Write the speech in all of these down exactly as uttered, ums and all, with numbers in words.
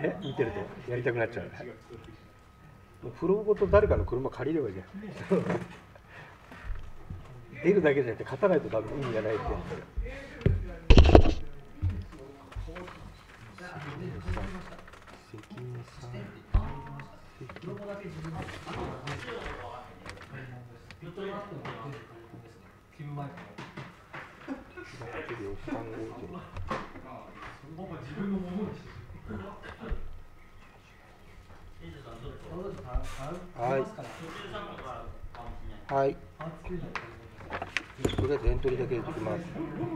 え、見てるとやりたくなっちゃう。風呂ごと誰かの車借りればいいじゃん。出るだけじゃなくて勝たないと多分意味がないってやはいはい。とりあえずエントリーだけ入れてきます。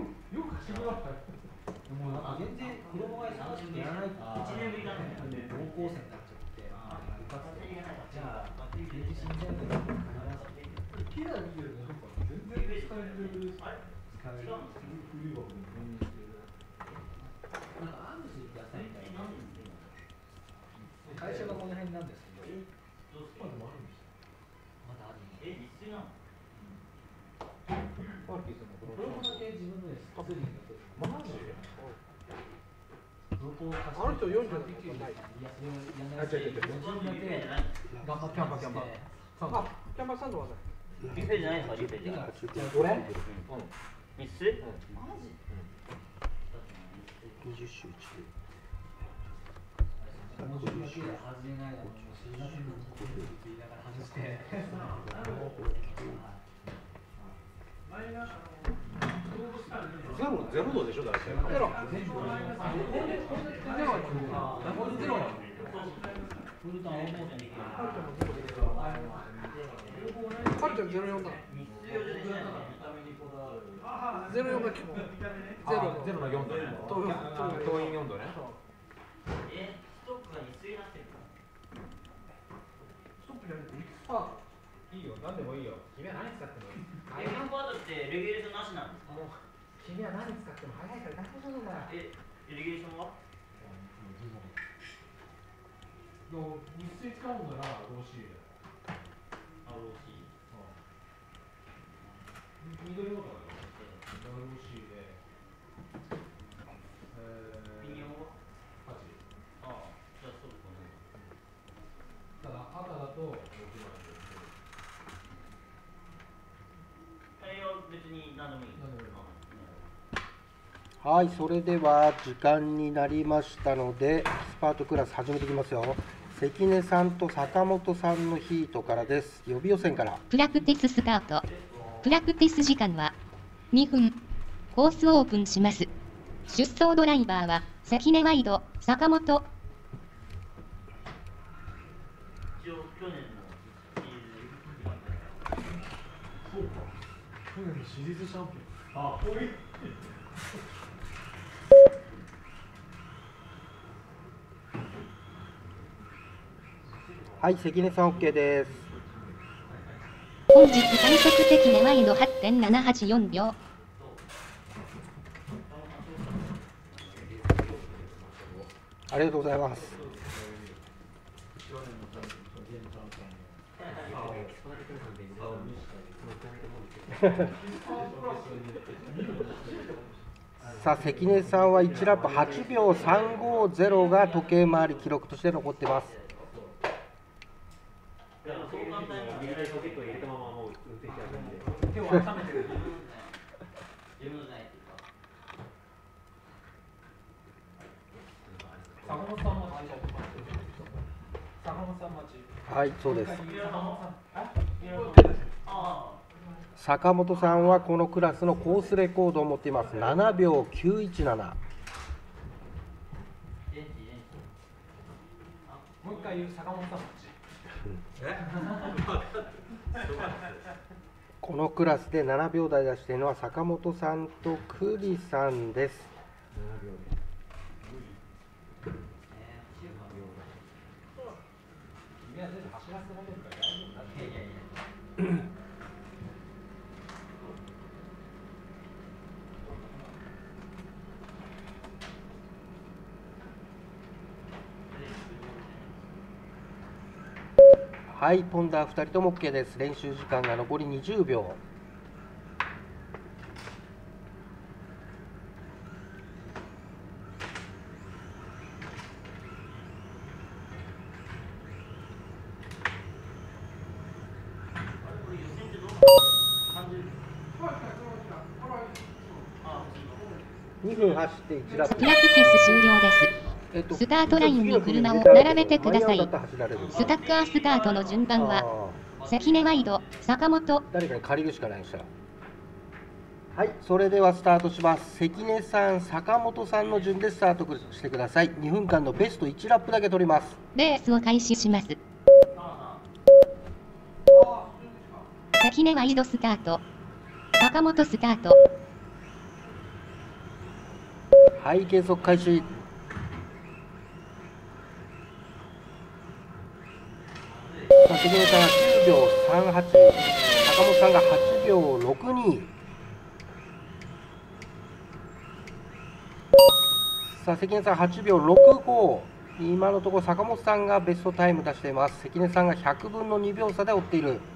もうなんか全然子供が忙しくてやらないって高校生になっちゃって、じゃあ定時死んじゃうけどピラ見てるの全然使える使えるなんかアングスってやったみたいな会社がこの辺なんですけど、まだあるんですよ。まだあるんです。え、一斉なの？パーキーさんのこれだけ自分のです。マジ？あの人よんじゅうない。あ、違う違う違う。頑張ってキャンバーキャンバー。あ、キャンバーサンドはない。リュッペじゃないですか、リュッペじゃない。俺？うん。三つ？マジ？二十周中。もうだけで外れないだろう。すいません。言いながら外して。ゼロゼロ度でしょだって。ゼロ。ゼロ。ゼロ。カルちゃんゼロ四だ。ゼロ四が基本。ゼロゼロの四度ね。党員四度ね。え、ストップが二水になってるの？ストップじゃない。あ、いいよ。何でもいいよ。君は何使ってもいい。エムフォワードってレギュレーションなしなんですか？もう君は何使っても早いから大丈夫だ。え、レギュレーションは？日水使うならローシーで。あ、ローシー。緑のとかだよ。ローシーで。えー、ピニオンは？はち。ああ、じゃあそうかね。ただ赤だとろくまんで。別に何でもいい。はい、それでは時間になりましたのでスパートクラス始めていきますよ。関根さんと坂本さんのヒートからです。予備予選から。 プラクティススタート。プラクティス時間はにふん。コースオープンします。出走ドライバーは関根ワイド、坂本。 去年のシリーズチャンピオン。あ、こういう。 はい、関根さん OK です。 本日最速関根ワイド はちてんななはちよん 秒。 ありがとうございます。さあ関根さんはいちラップはちびょうさんごゼロが時計回り記録として残っています。はい、そうです。坂本さんはこのクラスのコースレコードを持っています。ななびょうきゅういちなな。 もう一回言う坂本さん。 このクラスでななびょう台出しているのは坂本さんと栗さんです。はい、ポンダーふたりとも OK です。練習時間が残りにじゅうびょう。 にふん走っていちラップ。 プラクティス終了です。 えっとスタートラインに車を並べてください。 間に合うんだったら走られる。 スタッカースタートの順番は、 あ関根ワイド、坂本、 ー誰かに借りるしかないんしたら。はい、それではスタートします。関根さん、坂本さんの順でスタートしてください。にふんかんのベストいちラップだけ取ります。 レースを開始します。関根ワイドスタート、坂本スタート、 はい、計測開始。さあ関根さんがきゅうびょうさんはち、坂本さんがはちびょうろくに。さあ関根さんはちびょうろくご、今のところ坂本さんがベストタイム出しています。関根さんがひゃくぶんのにびょう差で追っている。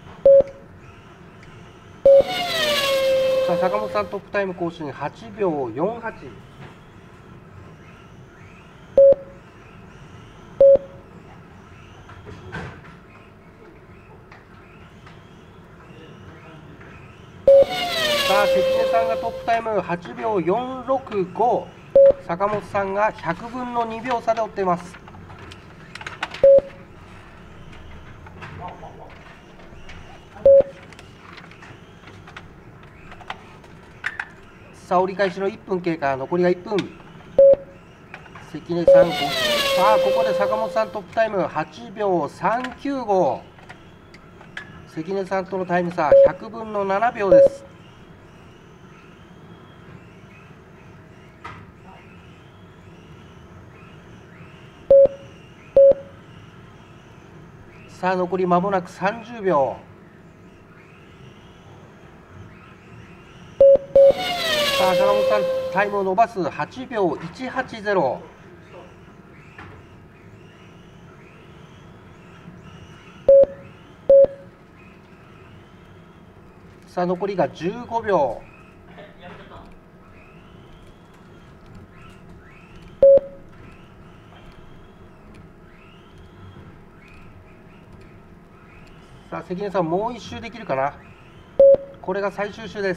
さあ坂本さんトップタイム更新はちびょうよんはち。さあ関根さんがトップタイムはちびょうよんろくご、坂本さんがひゃくぶんのにびょう差で追っています。さあ折り返しのいっぷん経過、残りがいっぷん。関根さん、さあここで坂本さんトップタイムはちびょうさんきゅうご、関根さんとのタイム差ひゃくぶんのななびょうです。さあ残り間もなくさんじゅうびょう。さあ坂本さんタイムを伸ばすはちびょういちはちゼロ。さあ残りがじゅうごびょう。さあ関根さんもう一周できるかな。これが最終周です。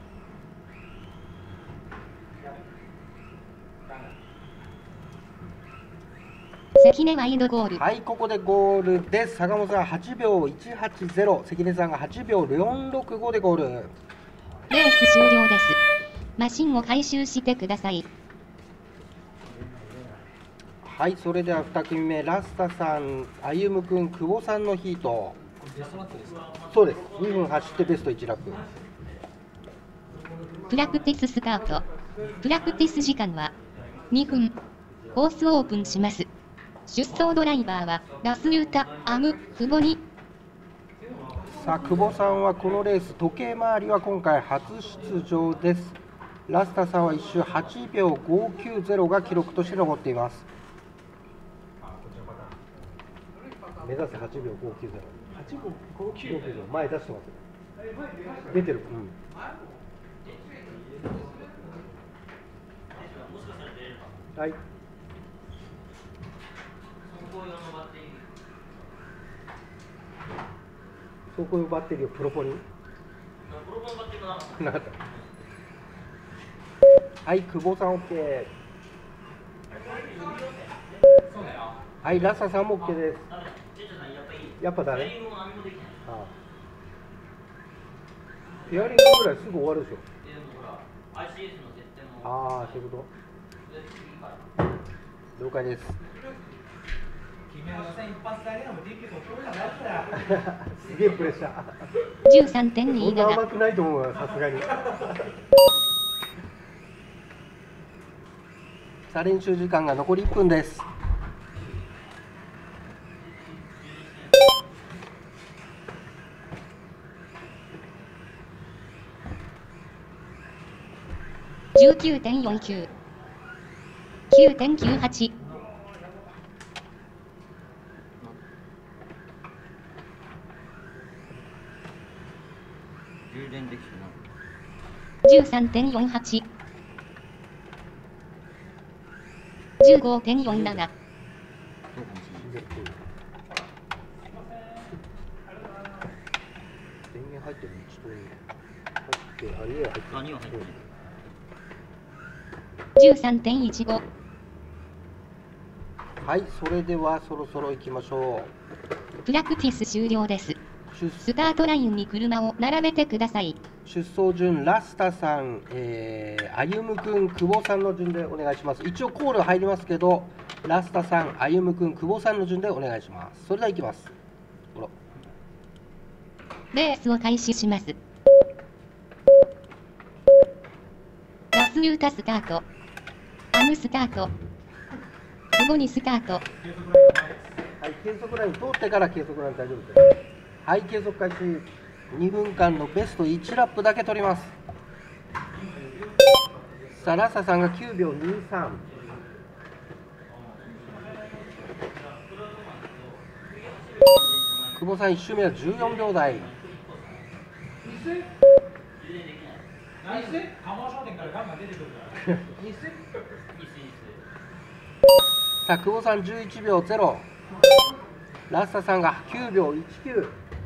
関根ワイドゴール。 はい、ここでゴールです。坂本さんはちびょういちはちゼロ、関根さんがはちびょうよんろくごでゴール。 レース終了です。マシンを回収してください。 はい、それではに組目、ラスタさん、歩夢君、久保さんのヒート。 ベストラップですか？ そうです。にふん走ってベストいちラップ。 プラクティススタート。プラクティス時間はにふん。コースオープンします。出走ドライバーはラスユータ、アム、久保に。 さあ久保さんはこのレース時計回りは今回初出場です。ラスタさんはいっ周はちびょうごきゅうゼロが記録として残っています。目指せはちびょうごきゅうゼロ。 はちびょうごきゅう。 前出してます。出てる。うん。はい。走行用バッテリーをプロポニン。なかった。はい、久保さん OK。はい、ラッサさんも OK です。やっぱダメ？ああ。ペアリングぐらいすぐ終わるでしょ。ああ、そういうこと。了解です。すげえプレッシャー。 じゅうさんてんになな。 そんな甘くないと思うよ、さすがに。さあ練習時間が残りいっぷんです。 じゅうきゅうてんよんきゅう。きゅうてんきゅうはち。じゅうさんてんよんはち。じゅうごてんよんなな。 電源入ってるのちょっといいね。 入ってありえ入って何は入ってる。 じゅうさんてんいちご。 はい、それではそろそろ行きましょプラクティス終了です。 う。出スタートラインに車を並べてください。 出走順、ラスタさん、えー、歩夢君、久保さんの順でお願いします。一応コール入りますけど、ラスタさん、歩夢君、久保さんの順でお願いします。それでは行きます。ほらレースを開始します。ラスユータスタート。アムスタート。すぐにスタート。 はい、計測ライン通ってから計測ライン大丈夫です。はい、計測開始。にふんかんのベストいちラップだけ取ります。さあ、ラスタさんがきゅうびょうにじゅうさん。久保さんいっ周目はじゅうよんびょう台。さあ、久保さんじゅういちびょうゼロ。ラスタさんがきゅうびょういちきゅう。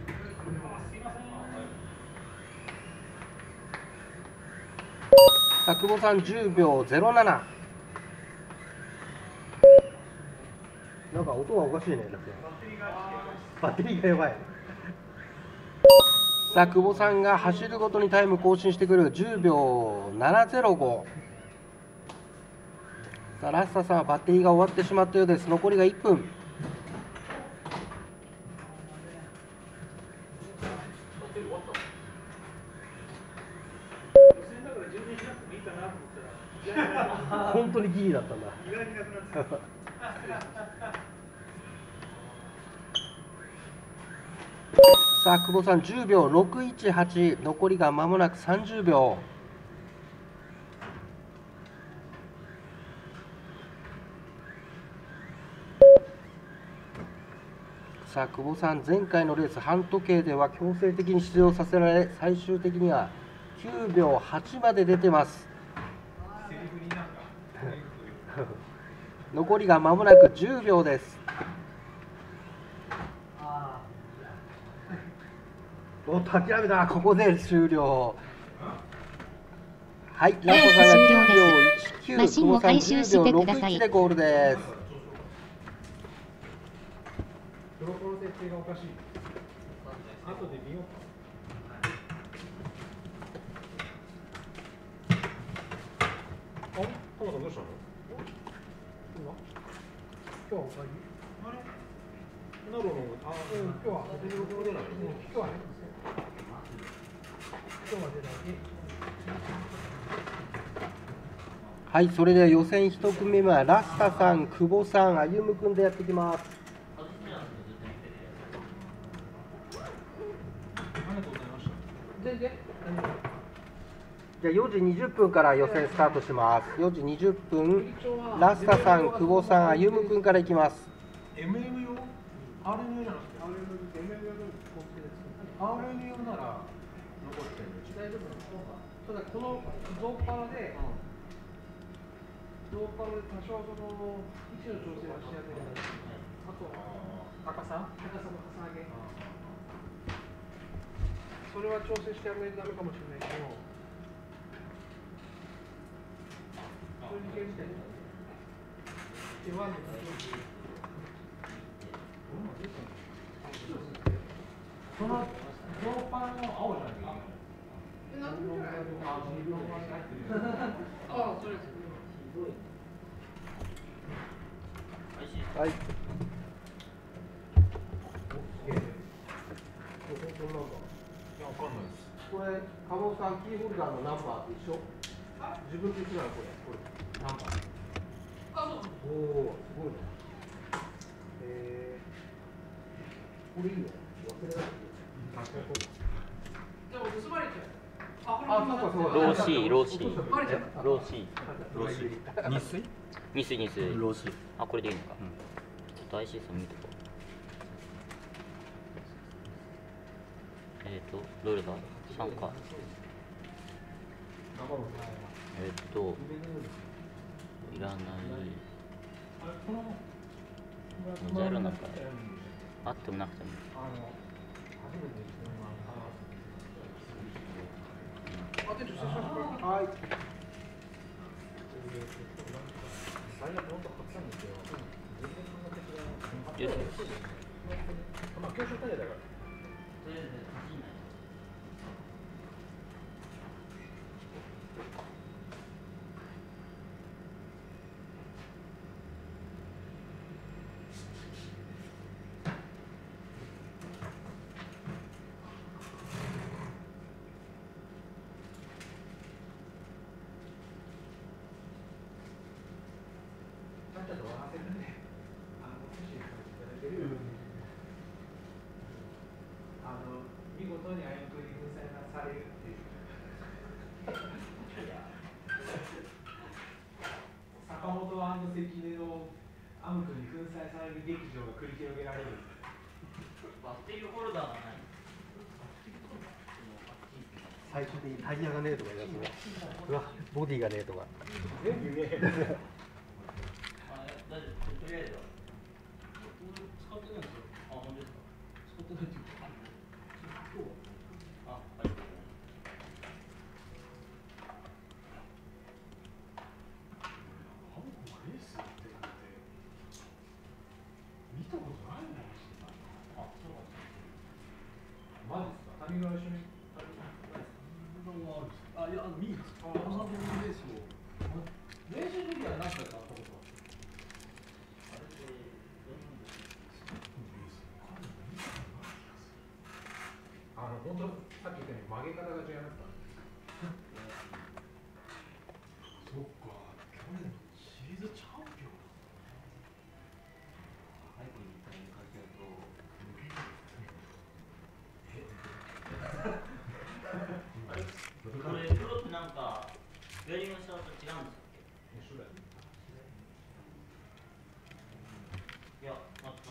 さあ、久保さんじゅうびょうゼロなな。なんか音がおかしいね。だってバッテリーがやばい。さあ、久保さんが走るごとにタイム更新してくるじゅうびょうななゼロご。さあ、ラスタさんはバッテリーが終わってしまったようです。残りがいっぷん。本当にギリだったんだ。さあ、久保さんじゅうびょうろくいちはち。残りが間もなくさんじゅうびょう。さあ、久保さん前回のレース半時計では強制的に出場させられ、最終的にはきゅうびょうはちまで出てます。残りが間もなくじゅうびょうです。おっと、諦めた。ここで終了。はい、ラストさんがきゅうびょういちきゅう、 マシンを回収してください。 久保さんじゅうびょうろくいちでゴールです。 プロコの設定がおかしい。後で見ようか。あ、トマトどうしたの？今日はおかえり。あれ？なるほど。あ、うん、今日はホテルの出ない。今日はね。今日は出ない。 はい、それでは予選いち組目はラスタさん、久保さん、歩夢君でやっていきます。 全然。 じゃあよじにじゅっぷんから予選スタートします。よじにじゅっぷん、ラスタさん、久保さん、歩夢君からいきます。 エムエム 用？ アールエム 用じゃなくて アールエム 用のコンテンツ。アールエム 用なら残ってる。大丈夫なの？ただこのゾーパラで、ゾーパラで多少その位置の調整はしてやってるんだけど、あと高さ、高さの重ね上げ。それは調整してやらないとダメかもしれないけど。そういう系みたいな。弱いの。そのゾーパンの青じゃないか。え、なんでじゃない？あ、それです。 はい。これ、加茂さん、キーホルダーのナンバーと一緒？自分と一緒なのこれ。これナンバー。 あ、そう。 おお、すごいね。えー、これいいね。忘れなくていい。 でも盗まれちゃう。あ、 あ、そうかそうか。 ローシー、ローシー。 バレちゃった。 ローシー。 ロシ日水日水日水。 ロシあ、これでいいのか。ちょっと アイシー さん見てこう。えっと、どれだ ?さん か。えっと、いらない。じゃあ、いらなんか、あってもなくても。 はい。 最悪本当勝ったんですよ。 よし。 まあ教習大会だから。ちょっと笑ってるんで、あの、もしいただけるように、あの、見事にあやくに粉砕されるっていう。坂本関根のアム君に粉砕される劇場が繰り広げられる。 バッテリーホルダーがない。 最終的にタイヤがねえとか言い出すね。うわ、ボディがねえとか。 全部ねえ。 大丈夫、とりあえずは。 使ってないんですよ。 あ、本当ですか。 使ってないっていうか。今日は。 あ、はい。 ハムコがレースやってるなんて見たことないもん。 あ、そうなんですか。 マジですか。谷川一緒に。あ、いや、あの、見るんですか。あ、あのレースを。練習の時は何回かあったことは。 あれってどうなんですか。 あの、本当、さっき言ったように曲げ方が違いますからね。そっか、去年のシリーズチャンピオン。 早くに一回書き合うと。あれ、これ、プロってなんか、ベアリングの下と違うんですか。 一緒だよ。 いや、ま、ま、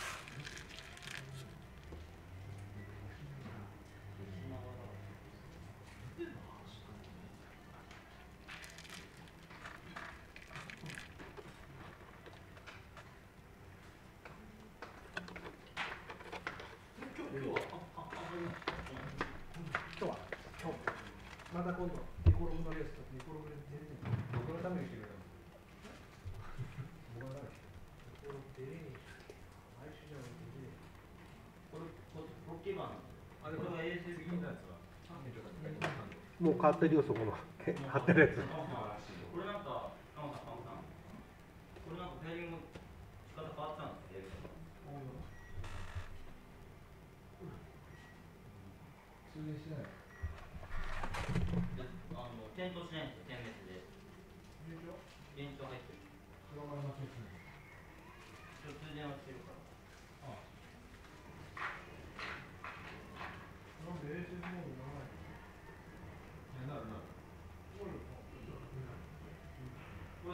今日は、今日、また今度、ニコログのレースとニコログで全然、僕のために来てくれたの。僕のために。ニコログで、毎週じゃなくて、 これ、これ、ポッケバーなんですよ。 あれ、これが エーエスエス 次のやつは、 もう変わってるよ、そこの貼ってるやつ。 これなんか、カモさん、カモさん。これなんかペアリング仕方変わったんですよ。 通電しない。 で、あの、点灯しないんですよ、点滅で。電池入ってる。 プロマイマシンですね。 ちょっと通電はしてるから。 なんで エーエスエス モードにならないの？いや、なるなる。 これ、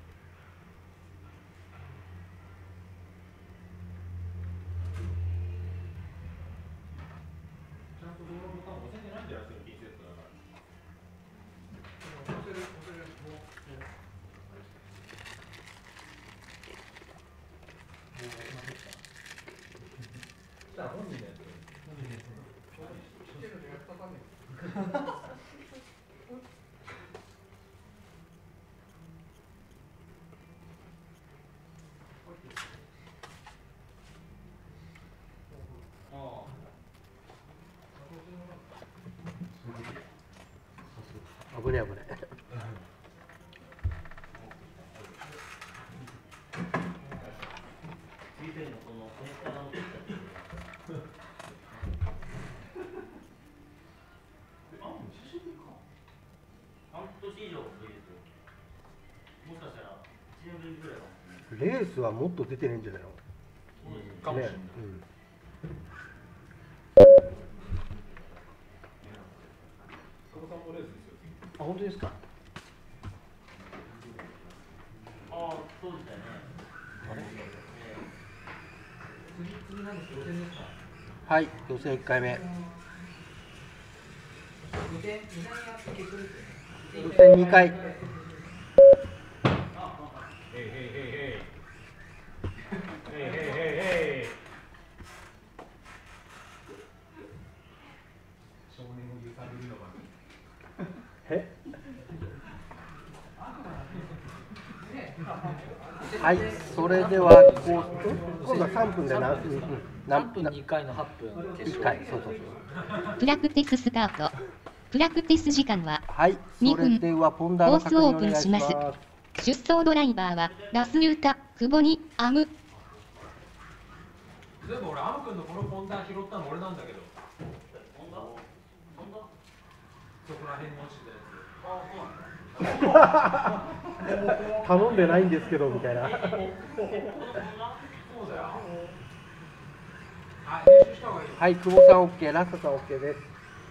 ちゃんとドアボタン押せてないんじゃないですか、リセットだから。押せる、押せる、もう。じゃあ本人のやつ。本人のやつ。知ってるのやったかね。 ああ。 危ねえ危ねえ。 ついてるのこのコネクターが持ってきたっていう。 あ、もう久しぶりか。 半年以上ぶりですよ。もしかしたらいちねんぶりぐらいかもしれない。 レースはもっと出てねえんじゃないの。 そうですね。 かもしれない。 ね、うん。 佐野さんもレースですよ。 あ、本当ですか。 ああ、そうでしたよね。 あれ。 次、次なんですけど、予選ですか。 はい、予選いっかいめ。 予選、予選やって結果ですよね。 予選にかい。 へいへいへいへい。へいへいへいへい。少年を揺さぶるのが。 え。 はい、それではこう今度はさんぷんで何分、うん、 さ何んぷんにかいのはっぷん決いっ勝。 かい、そうそうそう。 プラクティススタート。プラクティス時間ははい、それではポンダーの確認お願いします。 出走ドライバーはラスユータ、久保にアム。 全部俺アム君のこのフォンダー拾ったの俺なんだけど。 本当？本当？ そこら辺に落ちてたやつ。 ああ、そうなんだ。 頼んでないんですけどみたいな。 そうだよ。あ、練習した方がいいよ。 はい、久保さん OK、ラストさん OK です。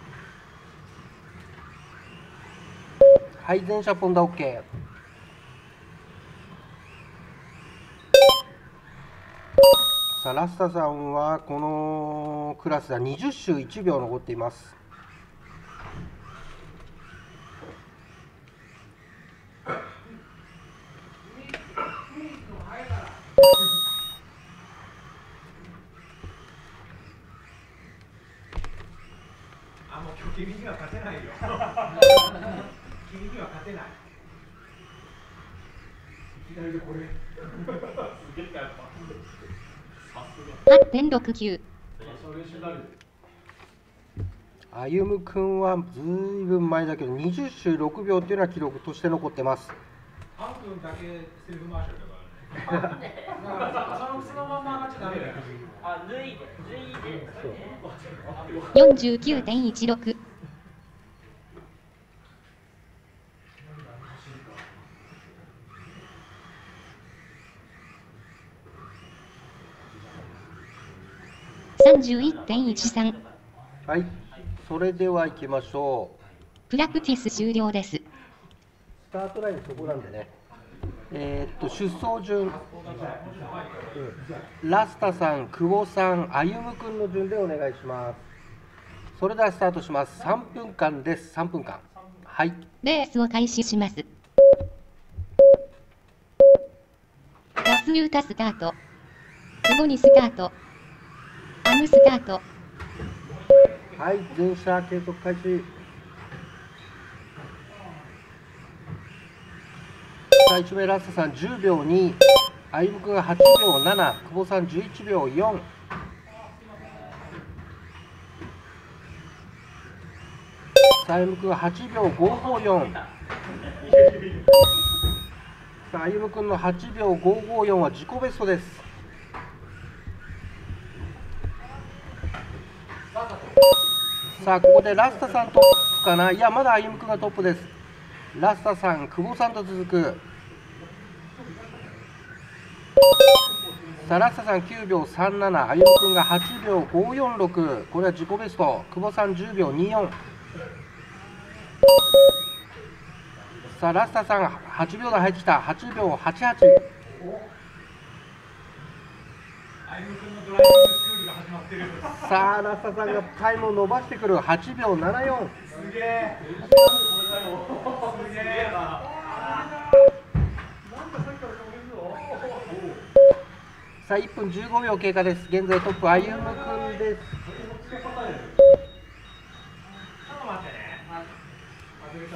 はい、全車ポンダ OK。さあ、ラスタさんはこのクラスではにじゅっ周いちびょう残っています。 あ、もう今日君には勝てないよ。君には勝てない。いきなりこれ。すげえやっぱ。 はちてんろくきゅう。 歩夢君はずいぶん前だけどにじゅっ周ろくびょうっていうのは記録として残ってます。 ハン君だけセルフマーシャルだからね。だからそのそのまま上がっちゃダメだよ。 あ、脱いで、脱いで。 よんじゅうきゅうてんいちろく。さんじゅういってんいちさん。 はい、それでは行きましょう。 プラクティス終了です。 スタートラインそこなんでね。えー、っと出走順、うん、ラスタさん、久保さん、歩夢君の順でお願いします。それではスタートします。さんぷんかんです。さんぷんかん。はい。 レースを開始します。ラスユータスタート。久保にスタート。アムスタート。 はい、全車計測開始。さあ、いちめラスタさんじゅうびょうに、歩夢君がはちびょうなな、久保さんじゅういちびょうよん。さあ、歩夢君がはちびょうごごよん。さあ、歩夢君のはちびょうごごよんは自己ベストです。さあ、ここでラスタさんトップかな。いや、まだ歩夢君がトップです。ラスタさん、久保さんと続く。さあ、ラスタさんきゅうびょうさんなな、歩夢君がはちびょうごよんろく、これは自己ベスト。久保さんじゅうびょうにじゅうよん。さあ、ラスタさんはちびょうだい入ってきた。はちびょうはちはち。 歩夢君のドライビングスクールが始まってる。 さあ、ラスタさんがタイムを伸ばしてくる。はちびょうななよん。 すげえ。すげえな。 さあ、いっぷんじゅうごびょう経過です。現在トップ歩夢君です。 ちょっと待ってね。外れちゃった。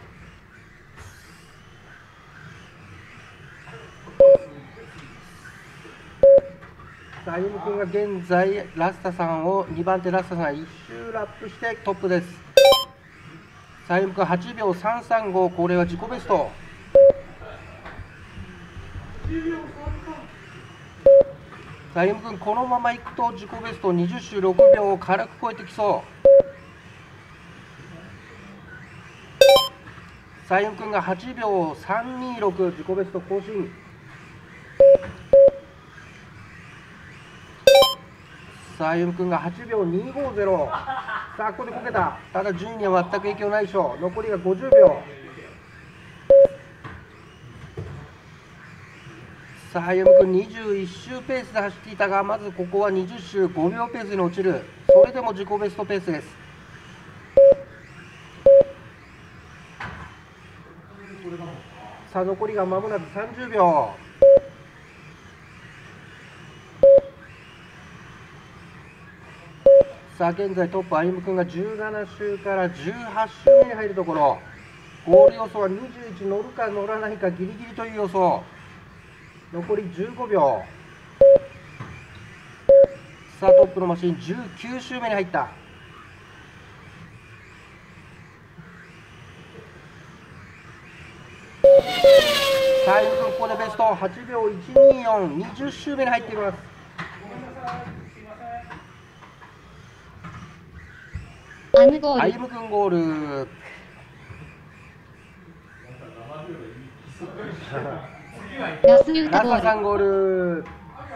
さあ、歩夢君が現在ラスタさんをにばん手ラスタさんいっ周ラップしてトップです。さあ、歩夢君はちびょうさんさんご、これは自己ベスト。さあ、歩夢君このままいくと自己ベストにじゅっ周ろくびょうを軽く超えてきそう。さあ、歩夢君がはちびょうさんにろく、自己ベスト更新。さあ、歩夢君がはちびょうにごゼロ。さあ、ここでこけた。ただ順位には全く影響ないでしょう。残りがごじゅうびょう。さあ、歩夢君にじゅういっ周ペースで走っていたが、まずここはにじゅっ周ごびょうペースに落ちる。それでも自己ベストペースです。さあ、残りが間もなくさんじゅうびょう。さあ、現在トップ歩夢君がじゅうなな周からじゅうはち周目に入るところ。ゴール予想はにじゅういち乗るか乗らないかギリギリという予想。 残りじゅうごびょう。さあトップのマシンじゅうきゅう周目に入った。さあイム君ここでベストはちびょういちにーよん、にじゅう周目に入っています。 アムゴール。 アイム君ゴール。 ラスユータラゴール。 サさんゴール。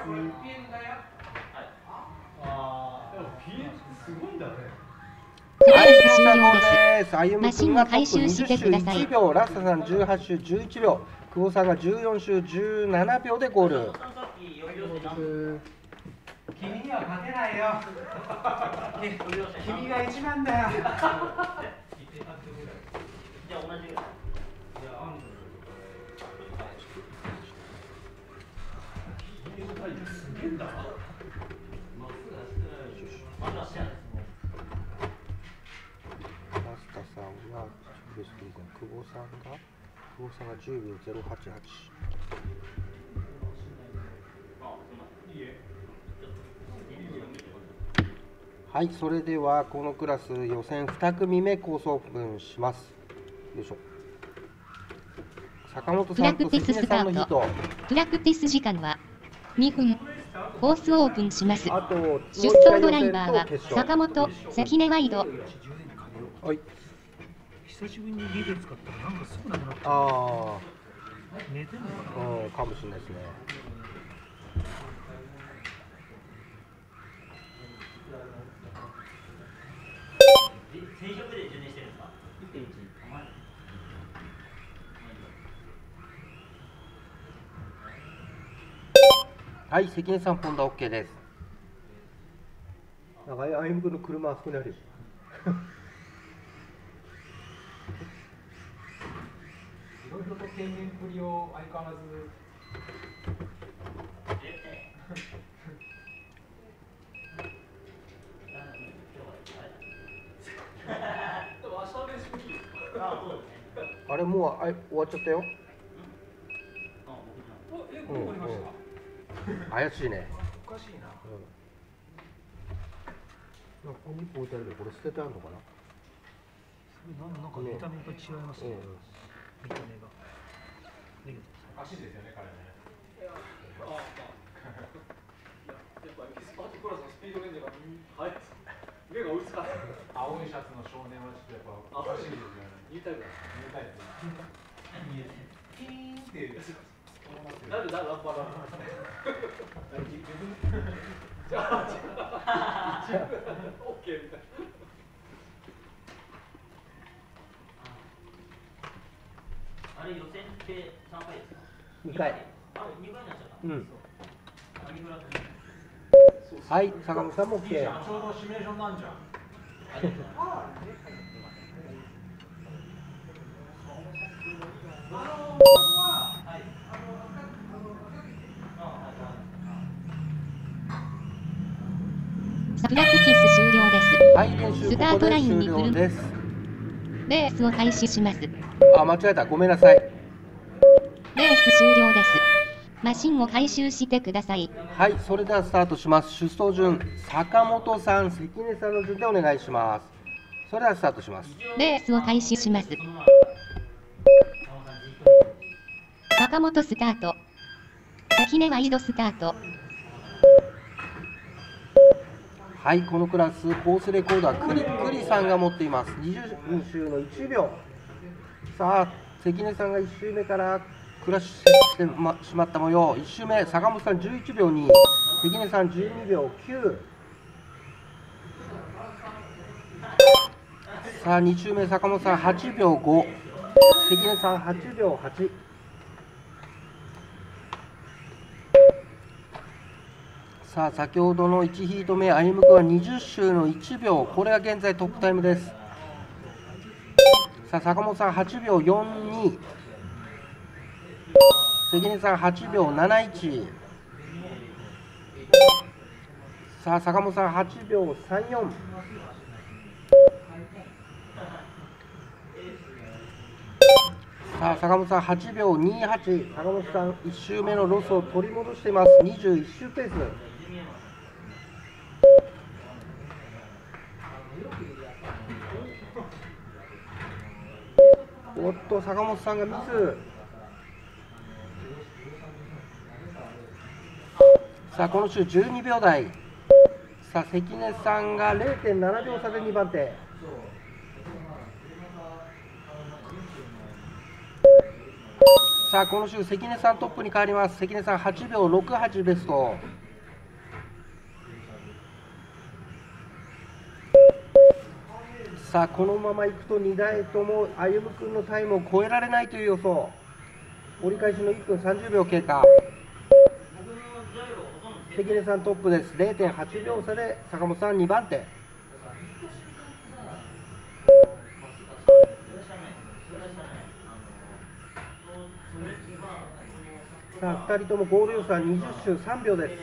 プレース終ゴール了です。 です。アイムマシンを君がトップ回収してくださいにじゅっ周いちびょう、ラッサさんじゅうはち周じゅういちびょう、久保さんがじゅうよん周じゅうななびょうでゴール。 君には勝てないよ。君が一番だよ。 じゃあ同じぐらい。 ラスタさんはベストリーグの久保さんが久保さんがじゅうびょうゼロはちはち。はい、それではこのクラス予選に組目コースオープンします。よいしょ。坂本プさんとラクティス関根さスターんのヒート。 ト。プラクティス時間はにふん。コースオープンします。 あともう出一回走ドライバーは予選と決勝坂本、関根ワイド。 はい。 久しぶりにリレー使ったらなんかすぐなくなっちゃう。 あ寝てんのかあ、うん、かもしれないですね。 正常で充電してるんですか？いってんいち。 はい、関根さんポンダ OK です。なんかあいむくんの車あそこにあるし。 いろいろと経験ぶりを相変わらず。 あれもうあい終わっちゃったよ。 え、ここにいました。 怪しいね。 おかしいな。 なんかここにいっぽん置いてあるけど、これ捨ててあるのかな。 なんか見た目が違いますね。見た目が。 おかしいですよね、彼ね。 やっぱエキスパートクラスのスピードレンジが速いです。目が追いつかない。 青いシャツの少年はちょっとやっぱおかしいですよね。 言いたいぐらい。 見たいですね。ピーンってなんでだラッパーなの？自分じゃあオッケーみたいな。 あれ予選ってさんかいですか？ にかい。 あ、にかいになっちゃった。 うん。 何グラフ？ はい、坂本さんも OK。 ちょうどシミュレーションなんじゃん。 プラクティス終了です。 はい、練習スターここでトラインに終了です。 レースを開始します。レあ、間違えた。ごめんなさい。 ース終了です。マシンを回収してください。 はい、それではスタートします。出走順、坂本さん、関根さんの順でお願いします。それではスタートします。 レースを開始します。坂本スタート。関根ワイドスタート。 はい、このクラス、コースレコーダー、クリクリさんが持っています。にじゅうに周のいちびょう。さあ、関根さんがいち周目からクラッシュしてましまった模様。いち周目、坂本さんじゅういちびょうに、関根さんじゅうにびょうきゅう。さあ、に周目、坂本さんはちびょうご。関根さんはちびょうはち。さあ、先ほどのいちヒート目、歩夢君はにじゅう周のいちびょう、これが現在トップタイムです。さあ、坂本さんはちびょうよんに、関根さんはちびょうなないち、さあ、坂本さんはちびょうさんよん、 さあ坂本さんはちびょうにはち、坂本さんいっ周目のロスを取り戻しています。にじゅういっ周ペース。おっと坂本さんがミス。さあこの周じゅうにびょう台。さあ関根さんが れいてんななびょう差でにばん手。さあこの週関根さんトップに変わります。関根さんはちびょうろくはちベスト。さあこのままいくとにだいとも歩夢君のタイムを超えられないという予想。折り返しのいっぷんさんじゅうびょう経過。関根さんトップです。 れいてんはちびょう差で坂本さんにばん手。さあふたりともゴール予算にじゅっ周さんびょうです。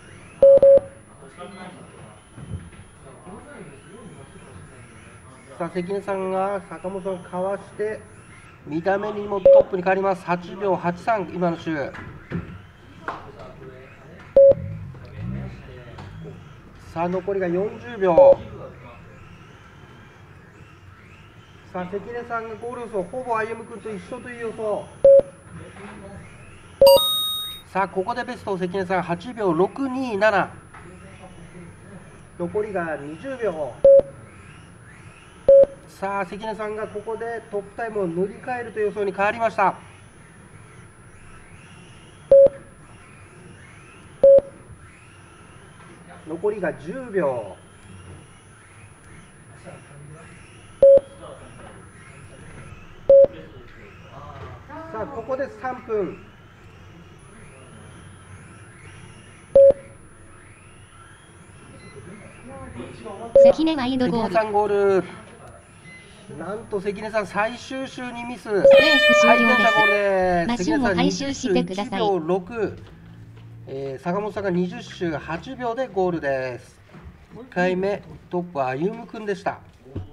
さあ関根さんが坂本さんをかわして見た目にもトップに変わります。はちびょうはちさん、今の周。さあ残りがよんじゅうびょう。さあ関根さんがゴール予想ほぼ歩夢君と一緒という予想。さあここでベスト関根さんはちびょうろくになな、残りがにじゅうびょう。さあ関根さんがここでトップタイムを塗り替えるという予想に変わりました。残りがじゅうびょう。さあここでさんぷん。 関根ワイドゴール。 関根さんゴール。なんと関根さん最終周にミス。 レース終了です。マシンを回収してください。 いちびょうろく、えー、坂本さんがにじゅっ周はちびょうでゴールです。いっかいめトップは歩夢君でした。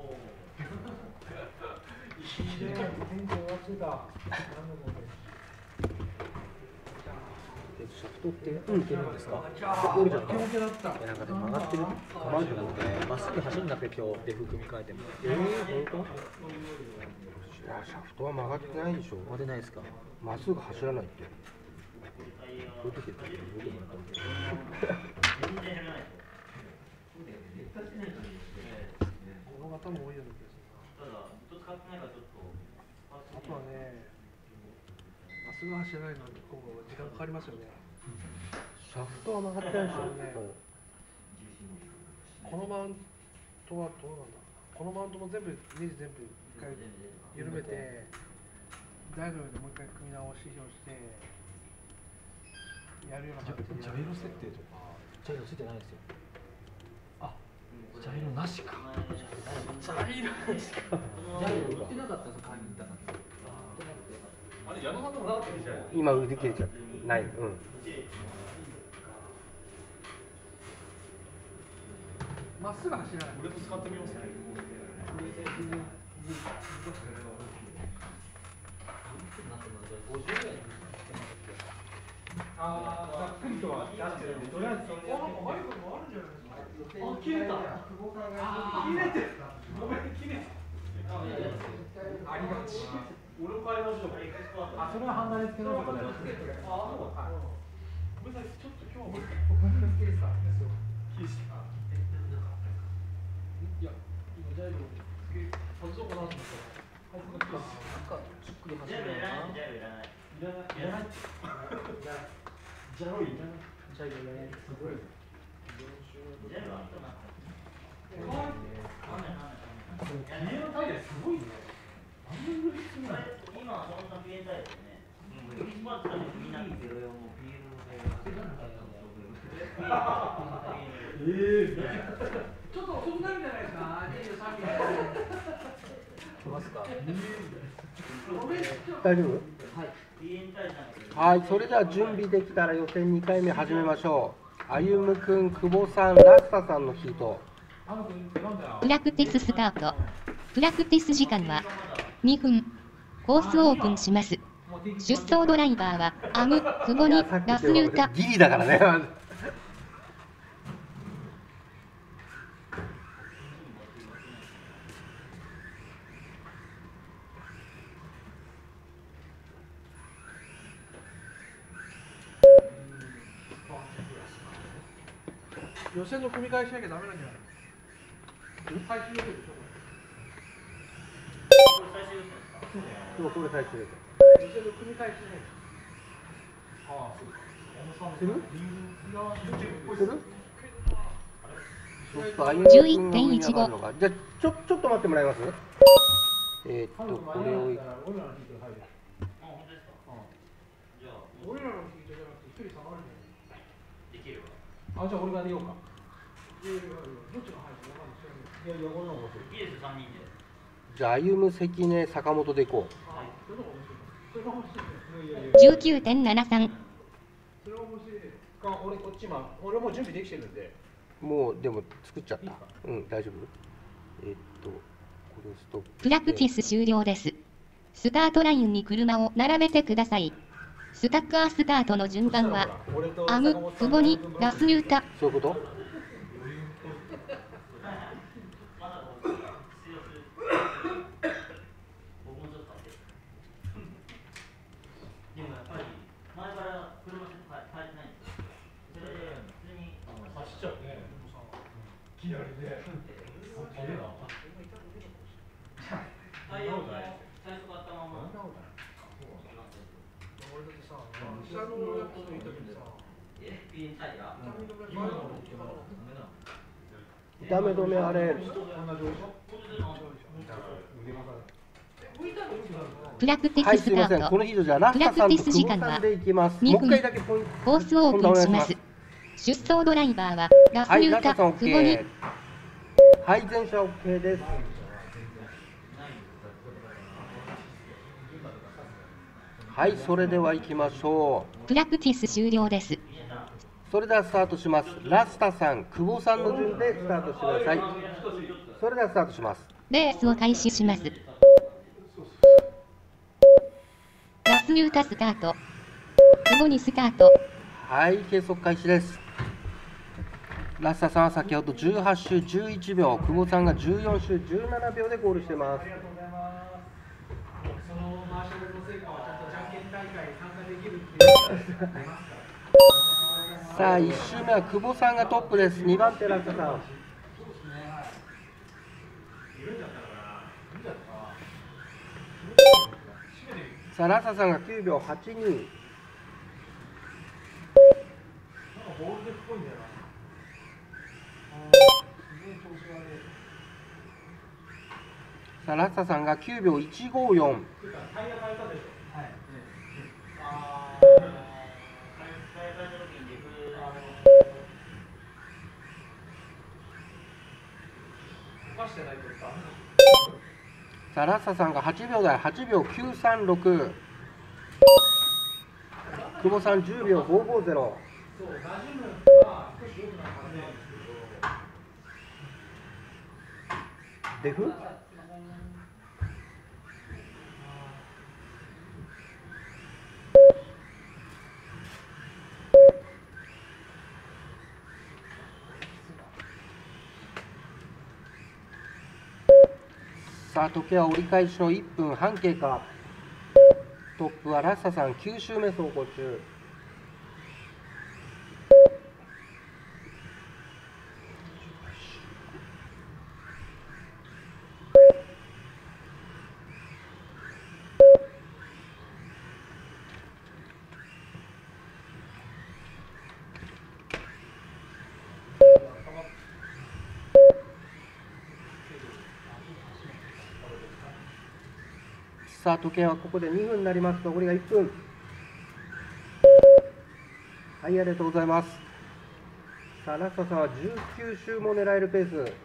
シャフトってうんてるんですか？ゴールじゃない。なんかで曲がってる。 曲がるじゃなくて、まっすぐ走るんだって今日デフ組み替えても。 えー、本当？いやシャフトは曲がってないでしょ。 曲がってないですか？ まっすぐ走らないって。どういう時だったっけ？どういう時だったっけ？ 大型も多いような気がするな。あとはね、まっすぐ走らないのに今後時間かかりますよね。 シャフトは曲がってないでしょ。 ね、このマウントはどうなんだ。このマウントも全部ネジ全部一回緩めて、ダイヤルでもう一回組み直しをしてやるような感じで。 ジャイロ設定とかジャイロついてないですよ。 あ、ジャイロなしか。 ジャイロなしか。ジャイロ売ってなかったんですよ、買いに行ったら。 あれ、矢野さんでもなかったんじゃない？ 今売り切れちゃう。ない。うん。 まっすぐ走らない。 俺も使ってみますね。 ああ、ざっくりとは出してるんで、とりあえずそれで。あ、マイクもあるんじゃないですか。あ、切れた。切れてる。ごめん、切れた。ありがち。俺も買いましょう。あ、それはハンダでつけ直すことです。あ、そうだ。ごめんなさい、ちょっと今日は切れてたんですよ。切れてた。いや、今ジャイロ外そうかなと思ったら、なんかじっくり走るのかな。いらない。いらない。いらない。ジャロいらない。ジャイロいらない。すごい。ジャイロあったな。家のタイヤすごいね。 今はそんなピエンタイヤですね。エキスパーツだけみんな見てるよ。もうピエンのタイヤ。 ええ。ちょっと遅くなるんじゃないですか。にじゅうさんミリ。 来ますか？ 大丈夫？はい、それでは準備できたら予選にかいめ始めましょう。歩夢君、久保さん、ラスタさんのヒート。 プラクティススタート。プラクティス時間はにふん。 コースオープンします。出走ドライバーはアム、久保にラスユータ。 ギリだからね。 予選の組み替えしなきゃダメなんじゃないの？最終予選でしょそう、これ最終です。 予選の組み替えしないと。ああ、そうする？する？ じゅういってんいちご。 じゃあちょちょっと待ってもらえます？えー、っとこれを俺らのヒート入る。 あ、本当ですか。じゃあ俺らのヒートじゃなくて一人下がるんだよ。 できれば。 あ、じゃあ俺が出ようか。どっちが入るの？いやいや、俺の方が面白い。 いいですよ、さんにんで。 じゃあ歩む関根坂本でいこう。 はい。それの方が面白い。それが面白い。いやいやいや。 じゅうきゅうてんななさん。 それは面白い。か、俺こっち今、俺もう準備できてるんで。 もうでも作っちゃった。うん大丈夫。えー、っとこれをストップ。 プラクティス終了です。スタートラインに車を並べてください。スタッカースタートの順番はアム、久保にラスユータ。 そういうこと？ でもやっぱり前から車セット変えてないんですよ。それで普通に走っちゃうね。いきなりね。 タイヤも最初買ったまま。 俺だってさ、下のやつのいた時さ、 え、ピンタイヤ。 痛め止めあれ。 プラクティはい、 ススタすみません。こーのヒートじゃラスタさんと久保さんでいきます。もう一回だけポイント。 ト。コースオープンします。出走ドライバーはラスはい、 ユータ、 ラスタさん久保に OK。はい、全車 OK です。はい、それでは行きましょう。 プラクティス終了です。 それではスタートします。ラスタさん、久保さんの順でスタートしてください。それではスタートします。 レースを開始します。ラスユータスタート。久保にスタート。 はい、計測開始です。ラスタさんは先ほどじゅうはち周じゅういちびょう、久保さんがじゅうよん周じゅうななびょうでゴールしてます。 そのマーシャルの成果はちゃんとじゃんけん大会参加できるっていう。 さあ、いち周目は久保さんがトップです。にばん手ラスタさん。さあ、ラスタさんがきゅうびょうはちに。 ボールでっぽいんだよな。 さあ、ラスタさんがきゅうびょういちごよん。 タイヤ変えたでしょ。はい。ああ。 タイヤ変えた時にリフ動かしてないとさ。 さあ、ラスタさんがはちびょうだいはちびょうきゅうさんろく。久保さんじゅうびょうごごゼロ。 そう、馴染むは少し良くなるはずなんですけど。 デフ？さあ、時計は折り返しのいっぷんはん経過。トップはラッサさんきゅう周目走行中。さあ、時計はここでにふんになります。残りがいっぷん。はい、ありがとうございます。さあ、ラスタさんはじゅうきゅう周も狙えるペース。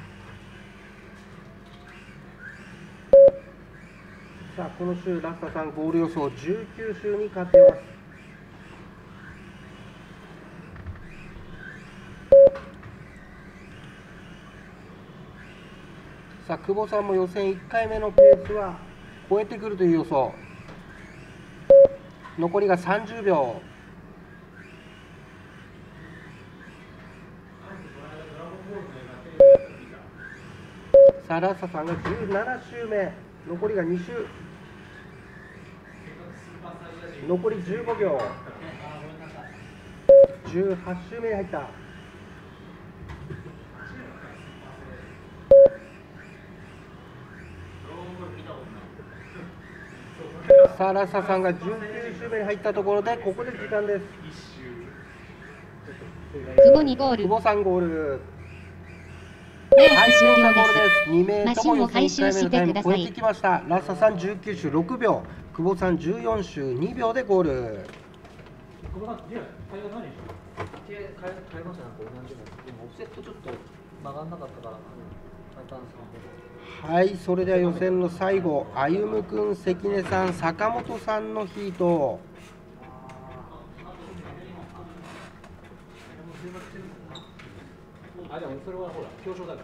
さあ、この週ラスタさんゴール予想じゅうきゅう周に勝っています。さあ、久保さんも予選いっかいめのペースは超えてくるという予想。残りがさんじゅうびょう。さあラッサさんがじゅうなな周目、残りがに周、残りじゅうごびょう、じゅうはち周目に入った。さあラッサさんがじゅうきゅう周目に入ったところで、ここで時間です。 久保にゴール。 久保さんゴール。 レーはい、 ス終了でゴールです。に名とも予選いっかいめのタイム超えてきました。ラッサさんじゅうきゅう周ろくびょう、久保さんじゅうよん周にびょうでゴール。 久保さん、いや、会話何でしょ変え変えましたなんか同じでもでもオフセットちょっと曲がんなかったから変えたんですけど。 はい、それでは予選の最後、歩夢君、関根さん、坂本さんのヒート。 あ、でもそれはほら、表彰だから。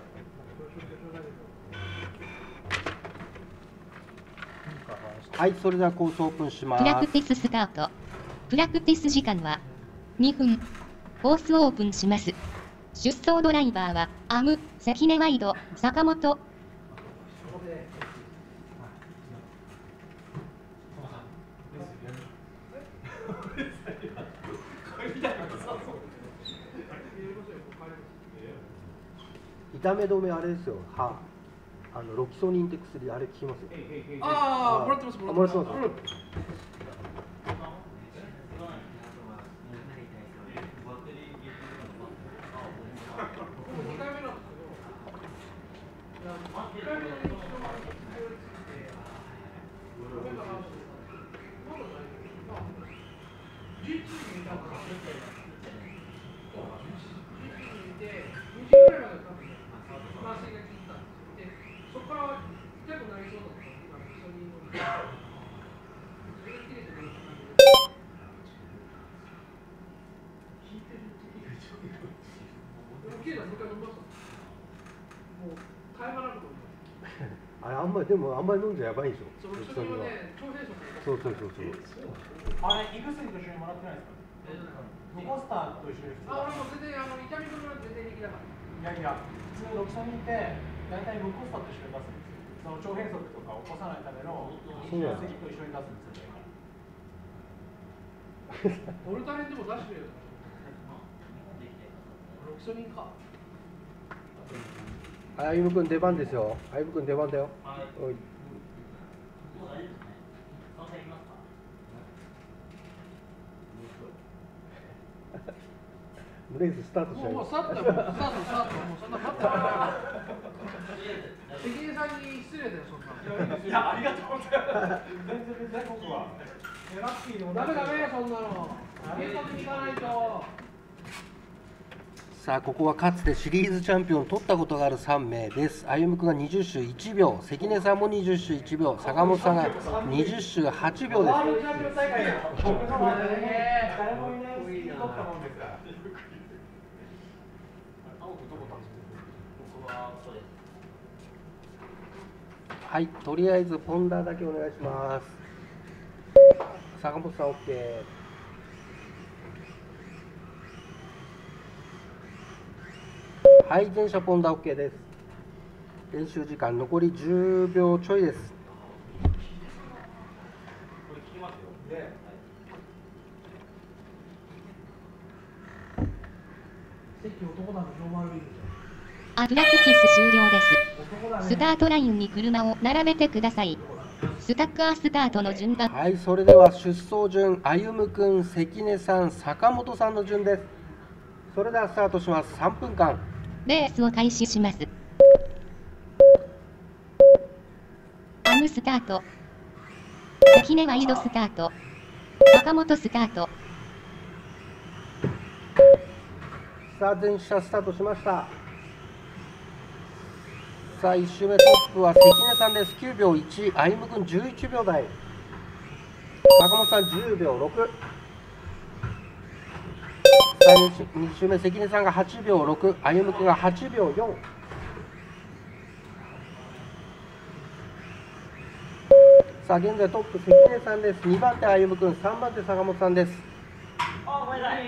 はい、それではコースオープンします。 プラクティススタート。プラクティス時間はにふん。コースオープンします。出走ドライバーはアム、関根ワイド、坂本。 痛め止めあれですよ。はあのロキソニンって薬あれ効きますよ。 ああ、もらってます、 あもらってます。あれあんまりでもあんまり飲んじゃやばいでしょ。ロキソニンは。そうそうそうそう。 あれ、胃薬と一緒にもらってないですか？ロコスターと一緒に。 あ、俺も全然あの痛み止めは全然平気だから。 いやいや、普通ロキソニンって大体ロコスターと一緒に出すんですよ。その腸閉塞とかを起こさないための薬と一緒に出すんですよ。 ボルタレンでも出してるよ。ロキソニンか。 あゆむくん出番ですよ。あゆむくん出番だよ。おい。レーススタートしちゃいもうもうます。 スタートだよ。もうスタートスタート。もうそんな待ってない。関根さんに失礼だよそんな。 いや、ありがとうございます。全然全然僕は。ラッキーでもダメダメそんなの。警察に行かないと。 さあここはかつてシリーズチャンピオンを取ったことがあるさん名です。歩夢君がにじゅう周いちびょう、関根さんもにじゅう周いちびょう、坂本さんがにじゅう周はちびょうです。 ワールドチャンピオン大会や。僕の周りで誰もいないスピード取ったもんですから。 はい、とりあえずポンダーだけお願いします。坂本さん OK。はい、全車ポンダー OK です。練習時間残りじゅうびょうちょいです。 アプラクティス終了です。スタートラインに車を並べてください。スタッカースタートの順番。 はい、それでは出走順、歩夢君、関根さん、坂本さんの順です。それではスタートします。さんぷんかん。 レースを開始します。アムスタート。関根ワイドスタート。坂本スタート。 さあ、全車スタートしました。さあ、いち周目トップは関根さんです。きゅうびょういち、歩夢君じゅういちびょう台。坂本さんじゅうびょうろく。さあ、に周目関根さんがはちびょうろく、歩夢君がはちびょうよん。 さあ現在トップ関根さんです。にばん手歩夢君、さんばん手坂本さんです。 あ、ごめんなさい。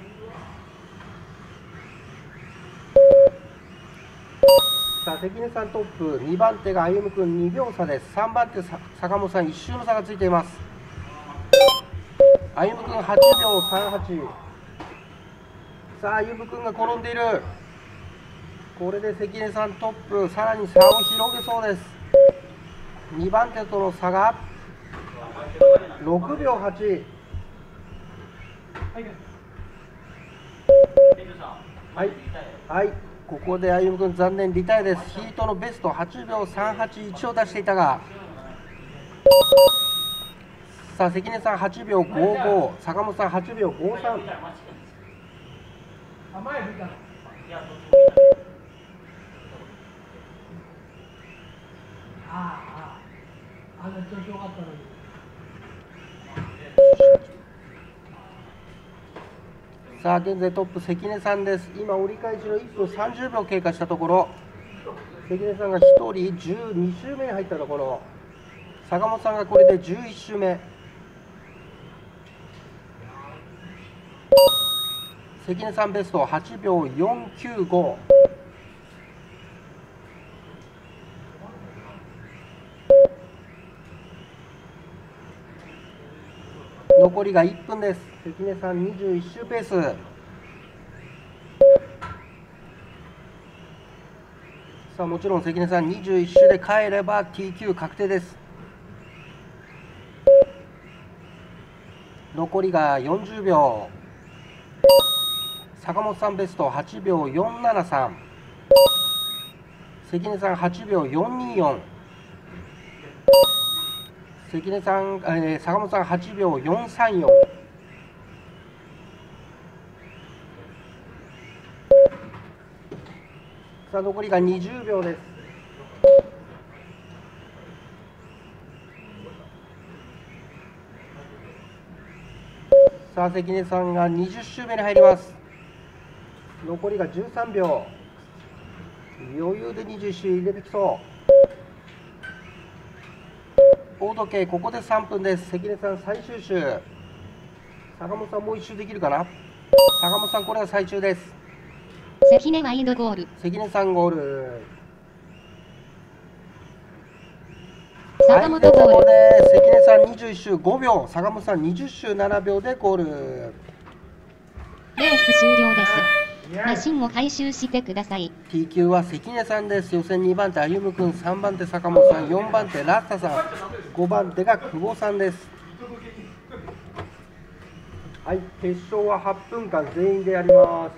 さあ関根さんトップ、にばん手が歩夢君にびょう差です。さんばん手さ坂本さんいっ周の差がついています。歩夢君はちびょうさんはち。さあ歩夢君が転んでいる。これで関根さんトップ、さらに差を広げそうです。にばん手との差がろくびょうはち。はい、はい、ここで歩夢君残念リタイアです。ヒートのベストはちびょうさんはちいちを出していたが、さあ関根さんはちびょうごご、坂本さんはちびょうごさん。 あ、前向いたの。ああ、ああ、あの調子良かったのに。 さあ現在トップ関根さんです。今折り返しのいっぷんさんじゅうびょう経過したところ、関根さんがひとりじゅうに周目に入ったところ、坂本さんがこれでじゅういっ周目。関根さんベストはちびょうよんきゅうご。残りがいっぷんです。関根さんにじゅういち周ペース。さあもちろん関根さんにじゅういち周で帰れば ティーキュー 確定です。残りがよんじゅうびょう。坂本さんベストはちびょうよんななさん。関根さんはちびょうよんによん。関根さん、えー、坂本さんはちびょうよんさんよん。さあ残りがにじゅうびょうです。さあ関根さんがにじゅっ周目に入ります。残りがじゅうさんびょう。余裕でにじゅういち周入れてきそう。大時計ここでさんぷんです。関根さん最終周。坂本さんもういっ周できるかな。坂本さんこれが最終です。 関根ワイドゴール。 関根さんゴール。 坂本ゴはい、ここール。 で関根さんにじゅういち周ごびょう、坂本さんにじゅっ周ななびょうでゴール。 レース終了です。マシンを回収してください。 ティーキュー は関根さんです。予選にばん手歩夢君、さんばん手坂本さん、よんばん手ラスタさん、ごばん手が久保さんです。はい、決勝ははっぷんかん全員でやります。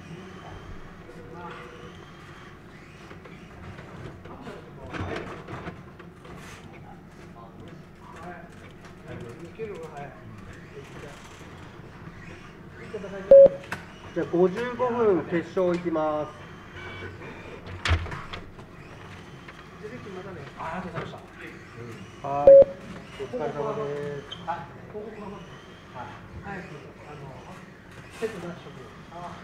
じゃあごじゅうごふん決勝いきます。 ありがとうございました。 はい、お疲れ様です。 はい、報告の方です。はい、早くあのセット出しとく。あ、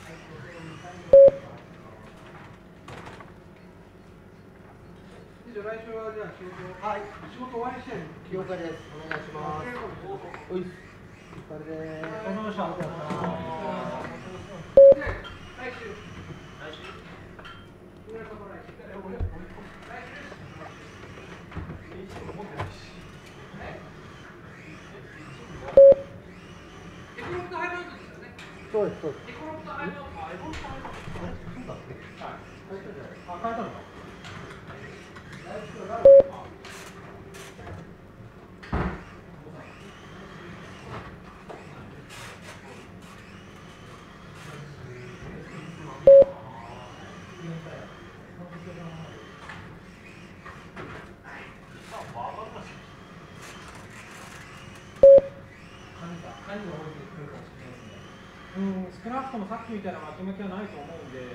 以上来週はじゃあ仕事、はい、仕事終わりしてる。 了解です。お願いします。おい、お疲れです。 お疲れ様でした。で、来週。来週。来週。 そうです、そうです。 エコロットアイドル、あ、エコロットアイドル。あれ、そうだっけ？はい。あ、変えたのか。うん、少なくともさっきみたいな巻き巻きはないと思うんで。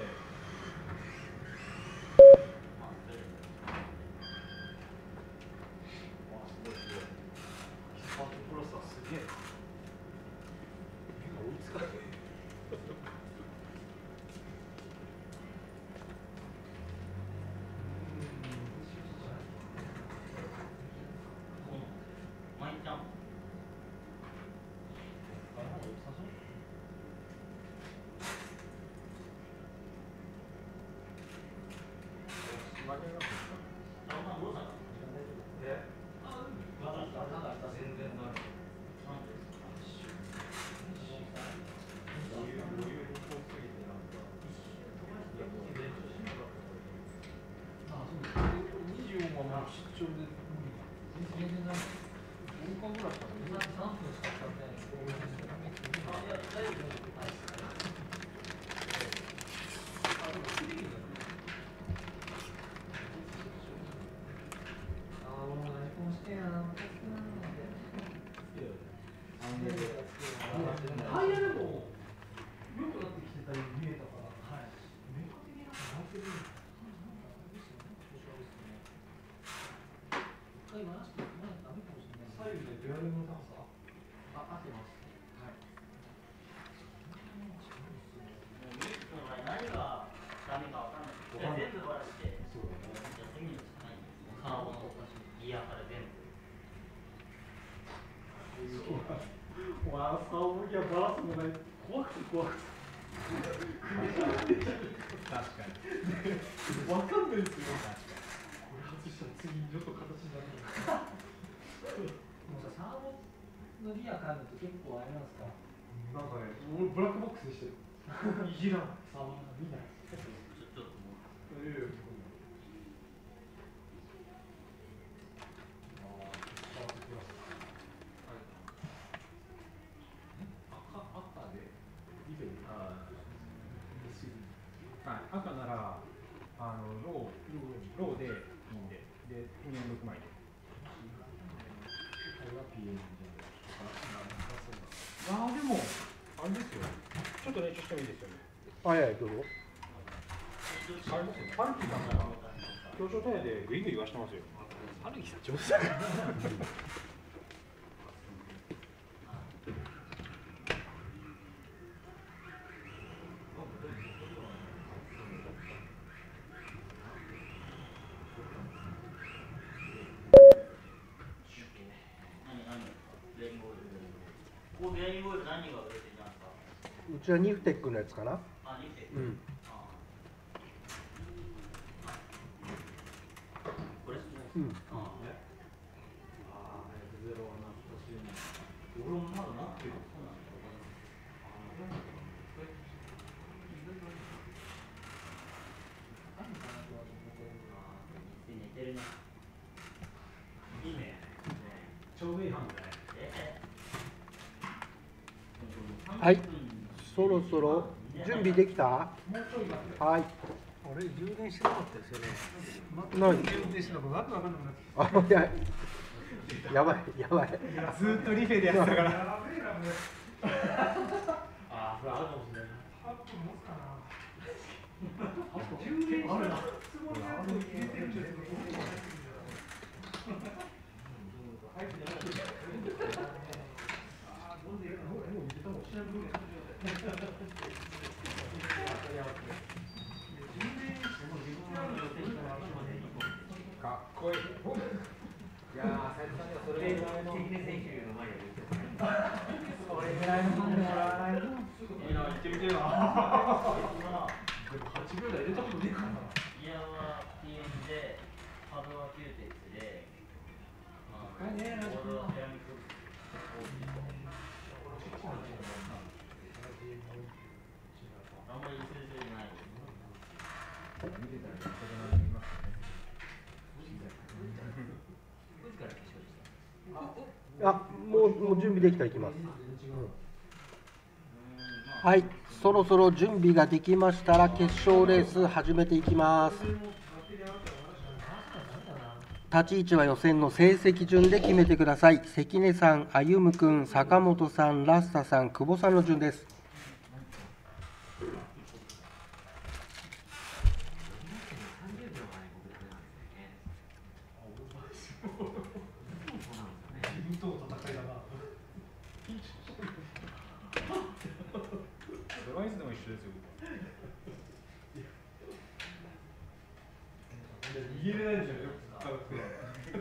タイヤでも良くなってきてたように見えたから、はい、メカ的な感じで。左右でベアリングの高さ、あ、合ってます。はい。 何がダメかわかんない。全部割らして、そうだね。じゃあ次のしかないんですよ。カーボンギアから全部。 わあ、サーボギアバラすのない。怖くて怖くて。確かに。わかんないですよ。これ外したら次にちょっと形になる。もうさ、サーボのギア変えるのって結構あれなんですか。なんかね、俺ブラックボックスにしてる。いじらん。サーボ見ない。 ちょっともう。 いやいや。赤ならあのローローでいいんで、でにねんろくまいで。ああでもあれですよ。ちょっと練習してもいいですよね。 はいはいどうぞ。 あれですよ。ハルキさんが表彰タイヤでグイグイ言わしてますよ。ハルキさん上手だから。 うちはニフテックのやつかな。 あ、ニフテック。 うん。 これ？ うん。 ああ。ああ、ゼロは懐かしいね。俺もまだなってる。そうなんだ。寝てるね。いいね。 ちょうどいいハンドね。 はい、そろそろ準備できた？はい。 俺充電してなかったですよね。 何？ 充電してなかった。わけわかんなくなってきた。 あ、ややばいやばい。 ずーっとリフェでやってたから。ああ、それあるかもしれない。はっぷん持つかな。充電してあるな。かっこいい。いやー、斉藤さんにはそれぐらいの関根選手の前で言ってた。それぐらいのもんでもらわないと。いいな、行ってみてえな。でもはちびょうだい入れたことねえかな。 ギアは ティーエム で、ハードはキューテックで、ボードはセラミック。あんまり数字じゃない。見てたら子供に見ますね。 あ、もうもう準備できたら行きます。はい、そろそろ準備ができましたら決勝レース始めていきます。立ち位置は予選の成績順で決めてください。関根さん、歩夢君、坂本さん、ラッサさん、久保さんの順です。 ドライズでも一緒ですよ。逃げれないんじゃないよ。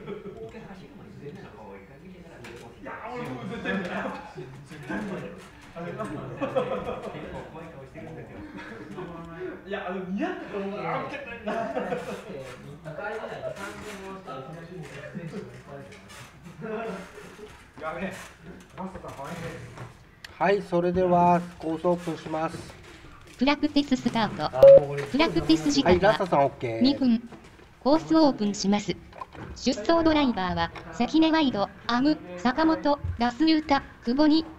いや、俺も絶対無理だよ。絶対無理だよ。 いや、あの似合ってたのがあんけないな。 にかいぐらいにさんぜんもしたらいきなり選手もいっぱいですよ。 やべえ。マスターさん、 はいそれではコースオープンします。 プラクティススタート。プラクティス時間はいラッサはさん OK。 にふん。コースオープンします。出走ドライバーは関根ワイド、アム、坂本、ラスユータ、久保に。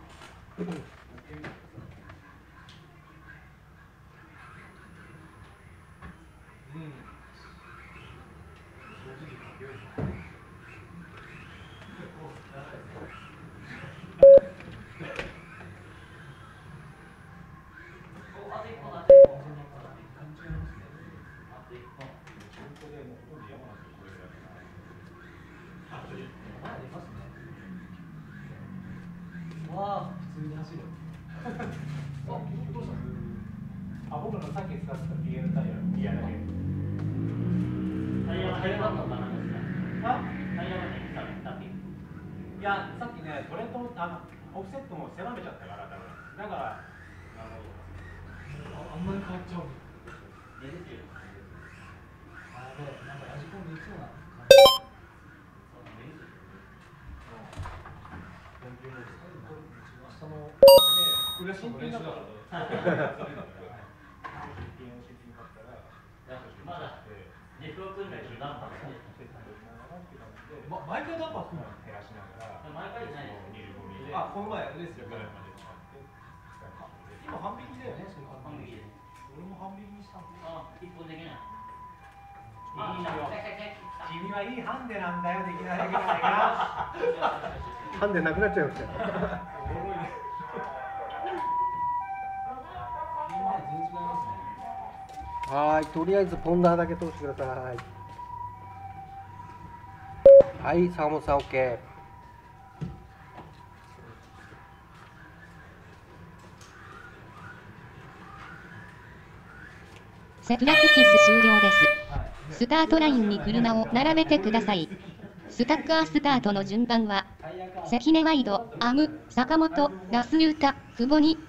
わあ、普通に走る。あ、どうしたの？あ、僕のさっき使ってた ピーエル タイヤ、ギアだけ。 タイヤが入らなかったんですか？ あ、 タイヤが入っただけ。 いや、さっきね、トレントあのオフセットも狭めちゃったから、多分。だから、あの、あ、あんまり変わっちゃう。 出てる。 あれ、なんかラジコンできそうな。その、 嬉しい練習だからまだにふんくらいでダンパーしてま、毎回ダンパー組むの減らしながら毎回じゃないですあ、この前ですよ。今半引きだよね、それ半引きで俺も半引きにしたんだ。 あ、一本できないいいな君はいいハンデなんだよ、できないできないがハンデなくなっちゃいましたよ。はい、とりあえずポンダーだけ通してください。はい、坂本さん OK。 セプラクティス終了です。スタートラインに車を並べてください。スタッカースタートの順番は、関根ワイド、アム、坂本、ラスユータ、久保に。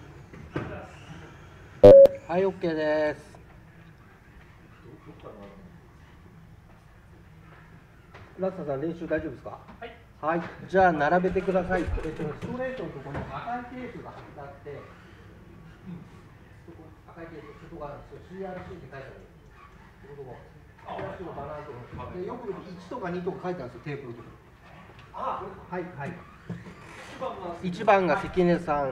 はい、OK です。ラッサさん、練習大丈夫ですか？はい。はい、じゃあ並べてください。えっと、ストレートのところに赤いテープが貼ってあって、うん、そこ赤いテープ、そこが シーアールシー って書いてある。そこシーアールシー のバナーとかで、よくいちとかにとか書いてあるんですよ、テープのところ。あ、はいはい。いちばんが関根さん。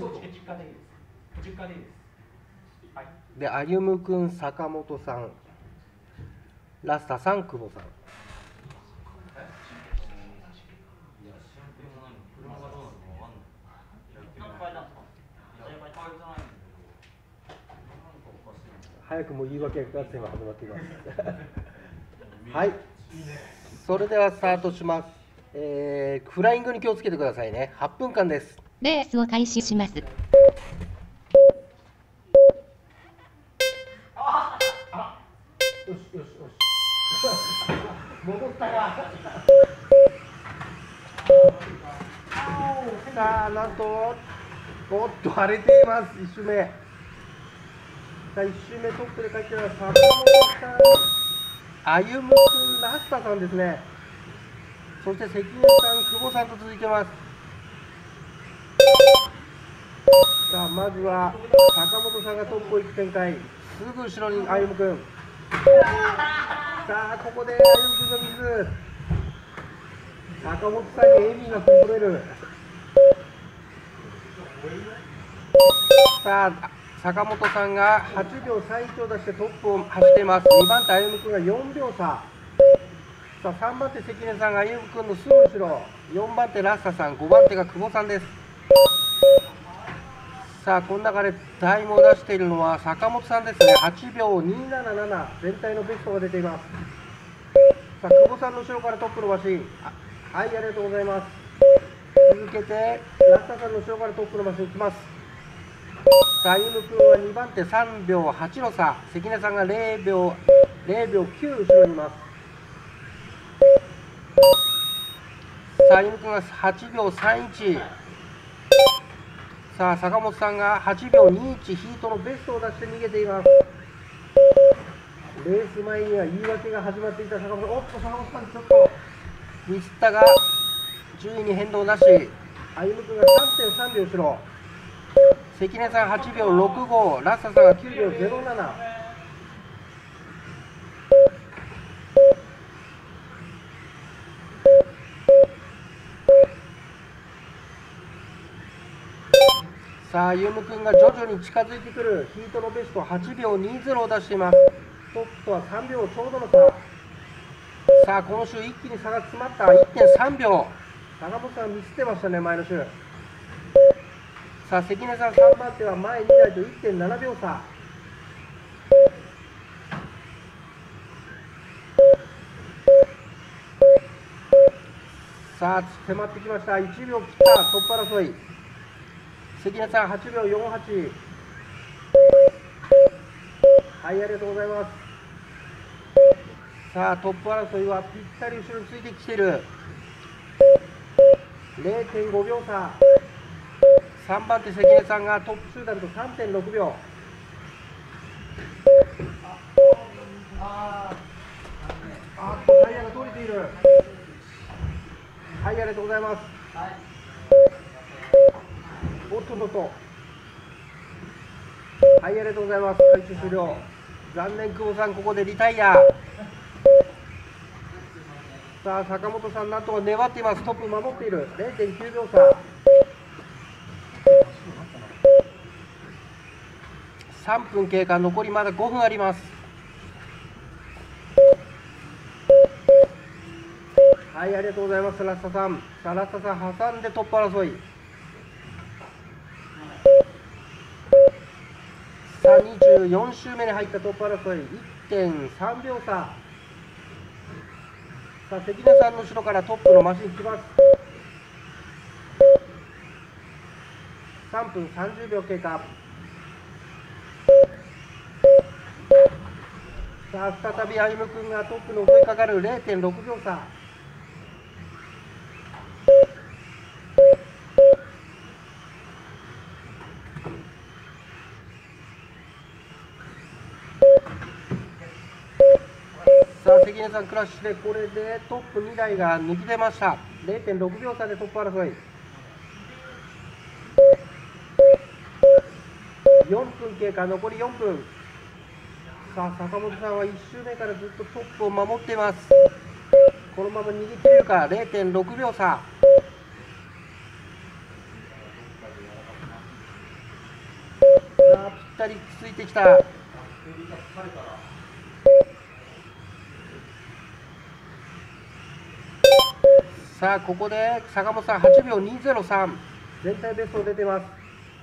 で、歩夢君、坂本さん、ラスタさん、久保さん。早くも言い訳合戦が始まっています。はい、それではスタートします。えー、フライングに気をつけてくださいね。はっぷんかんです。 レースを開始します。 ああよしよしよし戻ったがさあなんとおっと荒れています。いち周目さあいち周目トップで帰っているのは坂本さん、歩夢君、ラスタさんですね。そして関根さん、久保さんと続いてます。さあまずは坂本さんがトップを行く展開。すぐ後ろに歩夢君。さあここで歩夢君がミス。坂本さんにエミーがコントロール。さあ坂本さんがはちびょうさんいちを出してトップを走っています。にばん手歩夢君がよんびょうさ。さあさんばん手関根さんが歩夢君のすぐ後ろ。よんばん手ラッサさん、ごばん手が久保さんです。さあこの中でタイムを出しているのは坂本さんですね。はちびょうになななな、全体のベストが出ています。さあ久保さんの後ろからトップ伸ばし、はい、ありがとうございます。続けてラッサさんの後ろからトップ伸ばしに行きます。さあ歩夢君はにばん手さんびょうはちの差、関根さんがれいびょうきゅう後ろにいます。さあ歩夢君ははちびょうさんいち、 さあ坂本さんがはちびょうにいちヒートのベストを出して逃げています。レース前には言い訳が始まっていた坂本。おっと坂本さんちょっとミスったが順位に変動なし。歩夢君が さんてんさんびょう後ろ。関根さんはちびょうろくご、ラッサさんがきゅうびょうゼロなな。さあ歩夢君が徐々に近づいてくる。ヒートのベストはちびょうにじゅうを出しています。トップとはさんびょうちょうどの差。さあこの週一気に差が詰まった。 いってんさんびょう。坂本さんミスってましたね前の週。さあ関根さんさんばん手は前に台と いってんななびょう差。さあ迫ってきました。いちびょう切ったトップ争い。関根さんはちびょうよんはち。はい、ありがとうございます。さあトップ争いはぴったり後ろについてきている。 れいてんごびょう差。さんばん手関根さんがトップ集団と さんてんろくびょう。あっとタイヤが取れている。はい、ありがとうございます。おっとっとっと。はい、ありがとうございます。回収終了。残念、久保さん、ここでリタイア。さあ、坂本さん、なんとか粘っています。トップ守っている。れいてんきゅうびょう差。さんぷん経過、残りまだごふんあります。はい、ありがとうございます、ラッサさん。さあ、ラッサさん、挟んでトップ争い。さあ、にじゅうよん周目に入ったトップ争い。いってんさんびょう差。さあ、関根さんの後ろからトップのマシン来ます。さんぷんさんじゅうびょう経過。さあ再び歩夢君がトップの襲いかかる。 れいてんろくびょう差。さあ関根さんクラッシュでこれでトップにだいが抜き出ました。 れいてんろくびょう差でトップ争い。よんぷん経過、残りよんぷん。さあ坂本さんはいち周目からずっとトップを守っています。このまま逃げ切れるか。 れいてんろくびょう差。さあぴったりついてきた。さあここで坂本さんはちびょうにじゅうさん、全体ベスト出てます。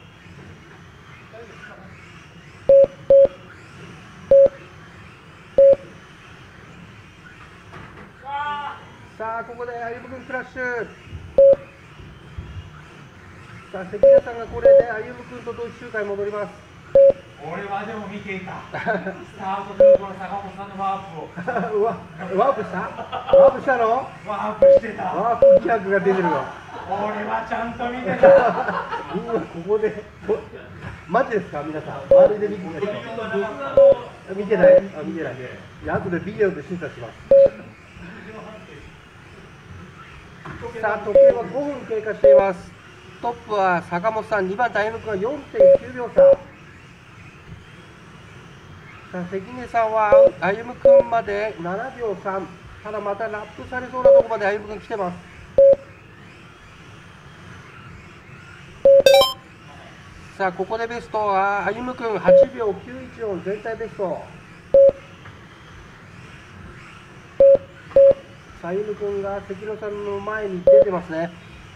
さあここで歩夢君クラッシュ。さあ関根さんがこれで歩夢君と同時周回戻ります。 俺はでも見ていたスタートルートの坂本さんのワープをワワープしたワープしたのワープしてた。 ワープ疑惑が出てるわ。 俺はちゃんと見てた。 今ここでマジですか皆さん。周りで見てない見てないあ見てない。いや後でビデオで審査します。さあ時計はごふん経過しています。トップは坂本さん、にばん手歩夢君は よんてんきゅうびょう差。さあ関根さんは歩夢君までななびょうさん。ただまたラップされそうなところまで歩夢君来てます。さあここでベストは歩夢君はちびょうきゅういちよん、全体ベスト。さあ歩夢君が関根さんの前に出てますね。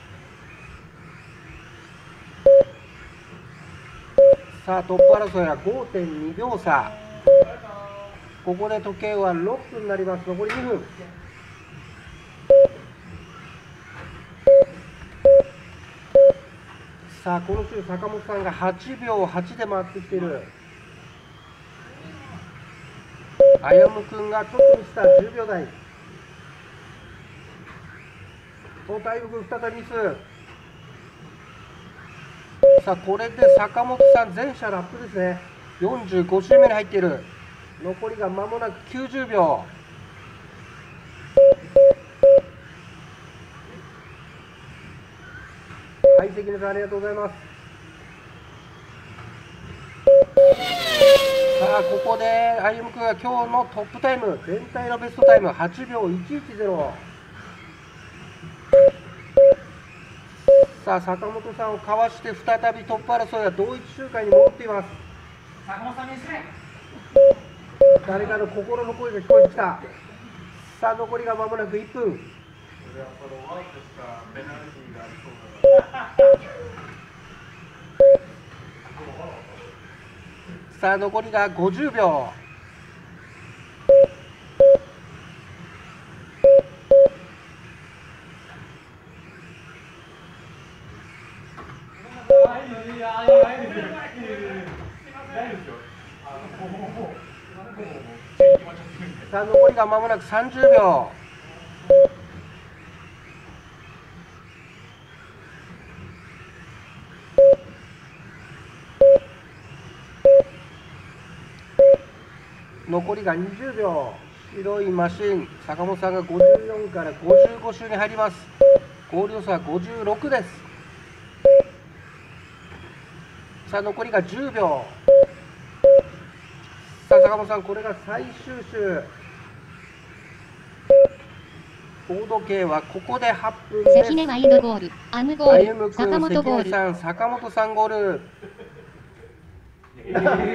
さあトップ争いは ごてんにびょう差。ここで時計はろっぷんになります。残りにふん。さあこの週坂本さんがはちびょうはちで回ってきている。歩夢君がちょっとミスったじゅうびょうだい。おっと歩夢君再びミス。 さあこれで坂本さん全車ラップですね。よんじゅうご周目に入っている。残りが間もなくきゅうじゅうびょう。はい、関根さんありがとうございます。さあここで歩夢君が今日のトップタイム、全体のベストタイムはちびょういちいちゼロ。さあ坂本さんをかわして再びトップ争いは同一周回に戻っています。 坂本さんに失礼。 誰かの心の声が聞こえてきた。さあ残りが間もなくいっぷん。さあ残りがごじゅうびょう。さあ残りが間もなくさんじゅうびょう。残りがにじゅうびょう。白いマシン、坂本さんがごじゅうよんからごじゅうご周に入ります。合流差はごじゅうろくです。さあ残りがじゅうびょう。さあ坂本さん、これが最終周。大時計はここではっぷんです。 関根ワイドゴール、アムゴール、坂本ゴール。 さん、坂本さんゴール。ラストさん、ス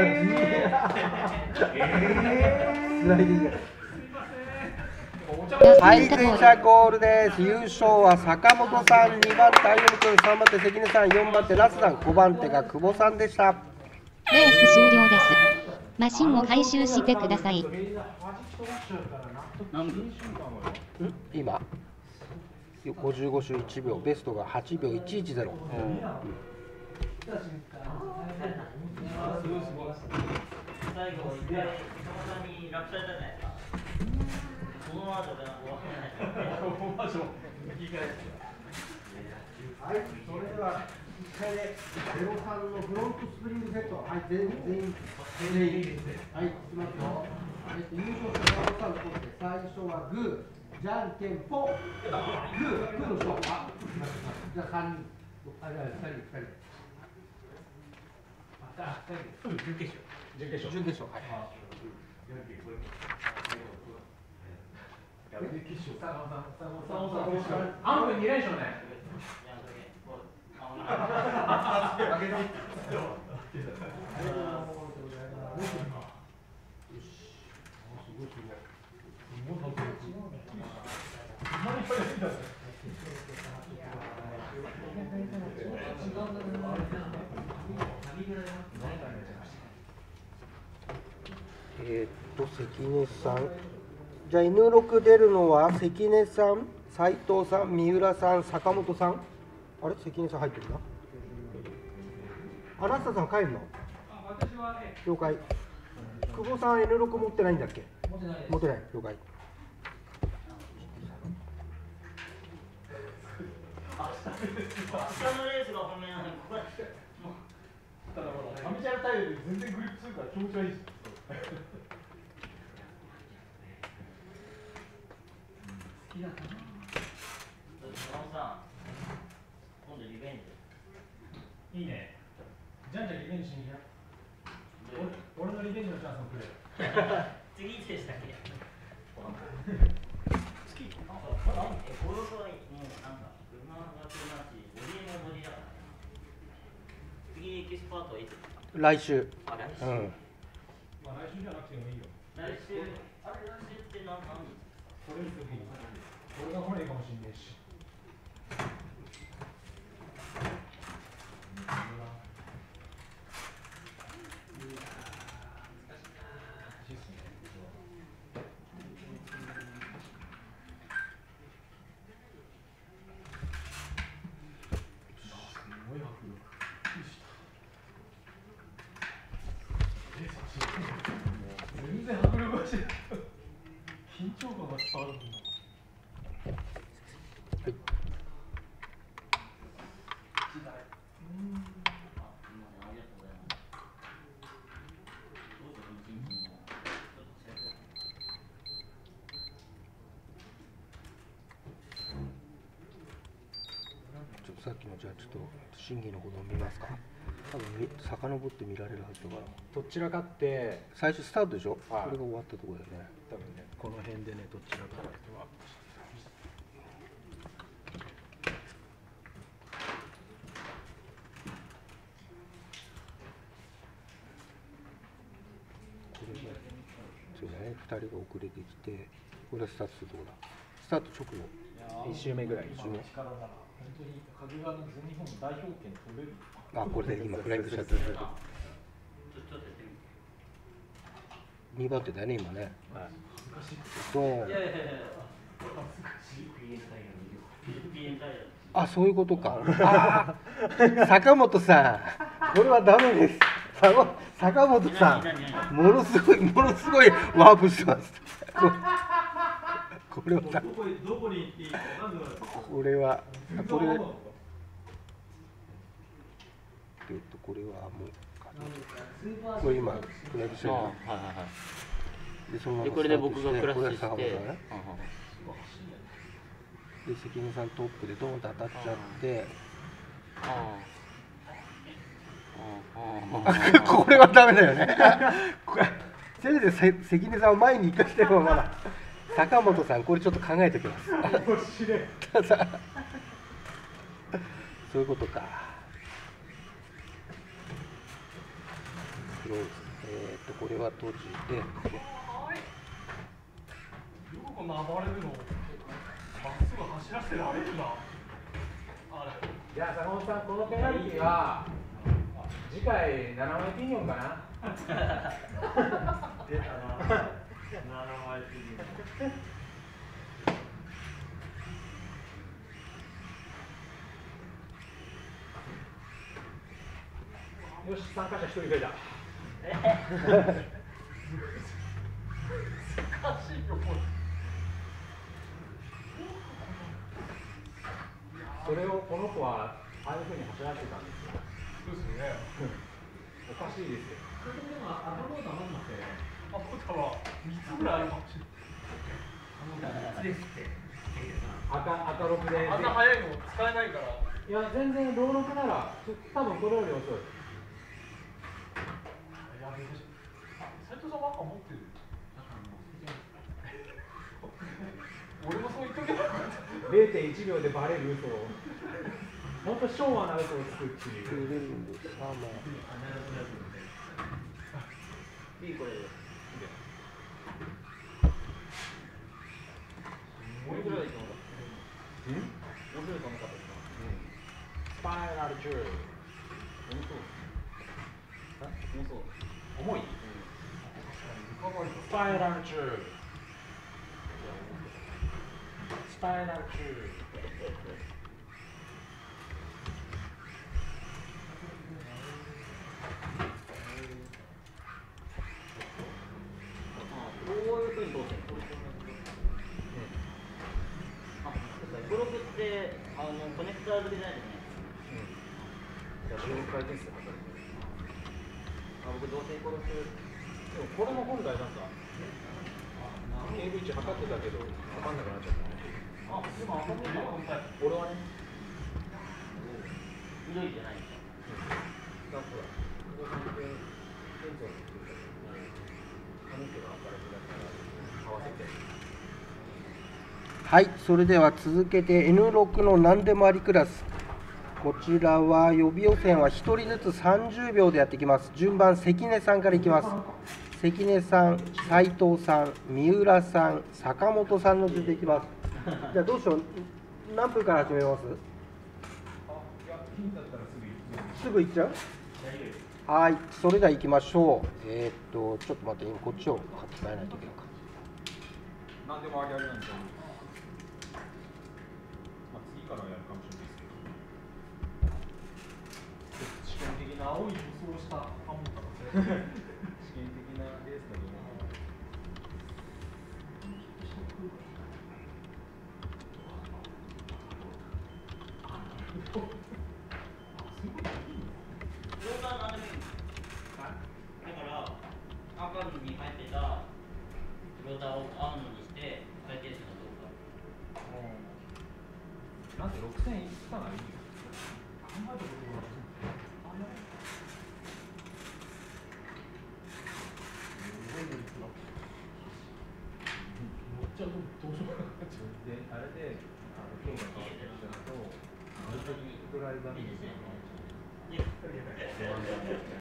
ライディング。はい前者ゴールです。優勝は坂本さん、にばん手歩夢君、さんばん手関根さん、よんばん手ラスさん、ごばん手が久保さんでした。 レース終了です。マシンを回収してください。 今ごじゅうご周いちびょう、ベストがはちびょういちいちゼロ。 最後一回坂本さんに落車したじゃないですか。その後でなんか分からないですよね。 はい、それではいっかいでゼロさんのフロントスプリングセット、はい、全員全員全員はい、いきますよ。えっと優勝した坂本さんのところで最初はグー、じゃんけんぽん、グー、グーの勝負。あ、じゃあさんにん、あ、じゃあふたりふたり。あ、ふたり準決勝。準決勝。準決勝、はい。 アンプに連勝ね。 えーっと関根さん、じゃあ エヌろく 出るのは関根さん、斉藤さん、三浦さん、坂本さん。あれ関根さん入ってるな。あ、ラスタさん帰るの？了解。久保さん エヌろく 持ってないんだっけ？持ってない。持ってない。了解。 明日のレースが本命なのにここただほら、アメチュアタイヤで全然グリップするから気持ち悪いし。 好きだったな。坂本さん、今度リベンジ。 いいね。じゃんじゃんリベンジしに来な。俺のリベンジのチャンスもくれ。 次いつでしたっけ？ 月。 え、ゴルフはもうなんか車が車だし、ボディもボディだから。次エキスパートはいつですか？ 来週。 あ、来週。 うん。 まあ来週じゃなくてもいいよ。 来週、あれ来週って何何日？ これにするいい。俺が来ないかもしれないし。全然迫力がしてる。緊張感が伝わるんだ。 はい。 ちょっとさっきのじゃあちょっと審議のことを見ますか。多分み遡って見られるはずだから。 どちらかって最初スタートでしょ。 はいこれが終わったところだよね。 多分ねこの辺でねどちらかってはこれがそうね、ふたりが遅れてきて、これがスタートするところだ。スタート直後。 いち周目ぐらい。 いち周目。 力なら本当に影川の全日本代表権取れる。 あ、これで今フライングしちゃった。にばん手だよね今ね。 はいドーン。 いやいやいやあ、そういうことか。あー坂本さん、これはダメです。坂坂本さん、ものすごいものすごいワープしてます。ここれはどこへどこに行っていいかわかんない。 これはこれえっとこれはもうこれ今フライグしてる。 はいはいはいでそのままでこれで僕がクラッシュして、 これが坂本さんね。 うんうんで関根さんトップでドーンと当たっちゃって。 ああこれはダメだよね。これせめてせ関根さんを前に行かしてもまだ。坂本さんこれちょっと考えておきます。ただそういうことか。クローズ。えっとこれは閉じて。 よくこんな暴れるの。まっすぐ走らせられるな。あれ。 じゃあ坂本さんこのペナルティーは次回ななまいピニオンかな。 出たな。ななまいピニオン。 よし参加者一人増えた。 難しいよこれ。 それをこの子はああいうふうに走らせてたんですよ。 そうですね。 おかしいですよ。 それでも頭を黙んなくて。あ、僕は三つぐらいあるかもしれない。 赤赤六で。 あんな速いの使えないから。 いや全然ローロクなら多分これより遅い。 やべえ。斉藤さんばっか持ってる。俺もそう言っとけばよかった。 れいてんいちびょうでバレる嘘を。本当昭和な嘘をつくっていう。 入れるんです。あまあ。 いいこれ。 面白いと思う。 うん？ 面白いと思ったですか。 スパイラルチュー。 重そう。重そう。 重い。スパイラルチュー。スパイラルチュー。 こういうふうに通ってる。あ、ブロックってあのコネクター付けじゃないですね。 じゃあじゅうろっかいですよ。 あ、僕どうせ殺す。 でもこれも本来なんか ケーブイ値測ってたけど測んなくなっちゃった。 あ、でも赤身は俺はね。 緑じゃないですか。 だからここ関係センサーの髪の毛が明るくなったら合わせて。 はい、それでは続けて エヌろく の何でもありクラス。こちらは予備予選はひとりずつさんじゅうびょうでやっていきます。順番関根さんからいきます。関根さん、斉藤さん、三浦さん、坂本さんの順でいきます。じゃあどうしよう。何分から始めます？すぐ行っちゃう？はい、それでは行きましょう。えー、っとちょっと待って、今こっちを書き換えないといけないか。 何でもありありなんですよ。まあ次からやるかもしれないですけど。試験的な青い武装をしたハモったので試験的なレースの疑問。すごい。 入ってたフローターをアウンドにして回転数がどうか。 なんてろくせんいくかないいよ。で、あれで、あの、今日が変わった人だと、ドライバーに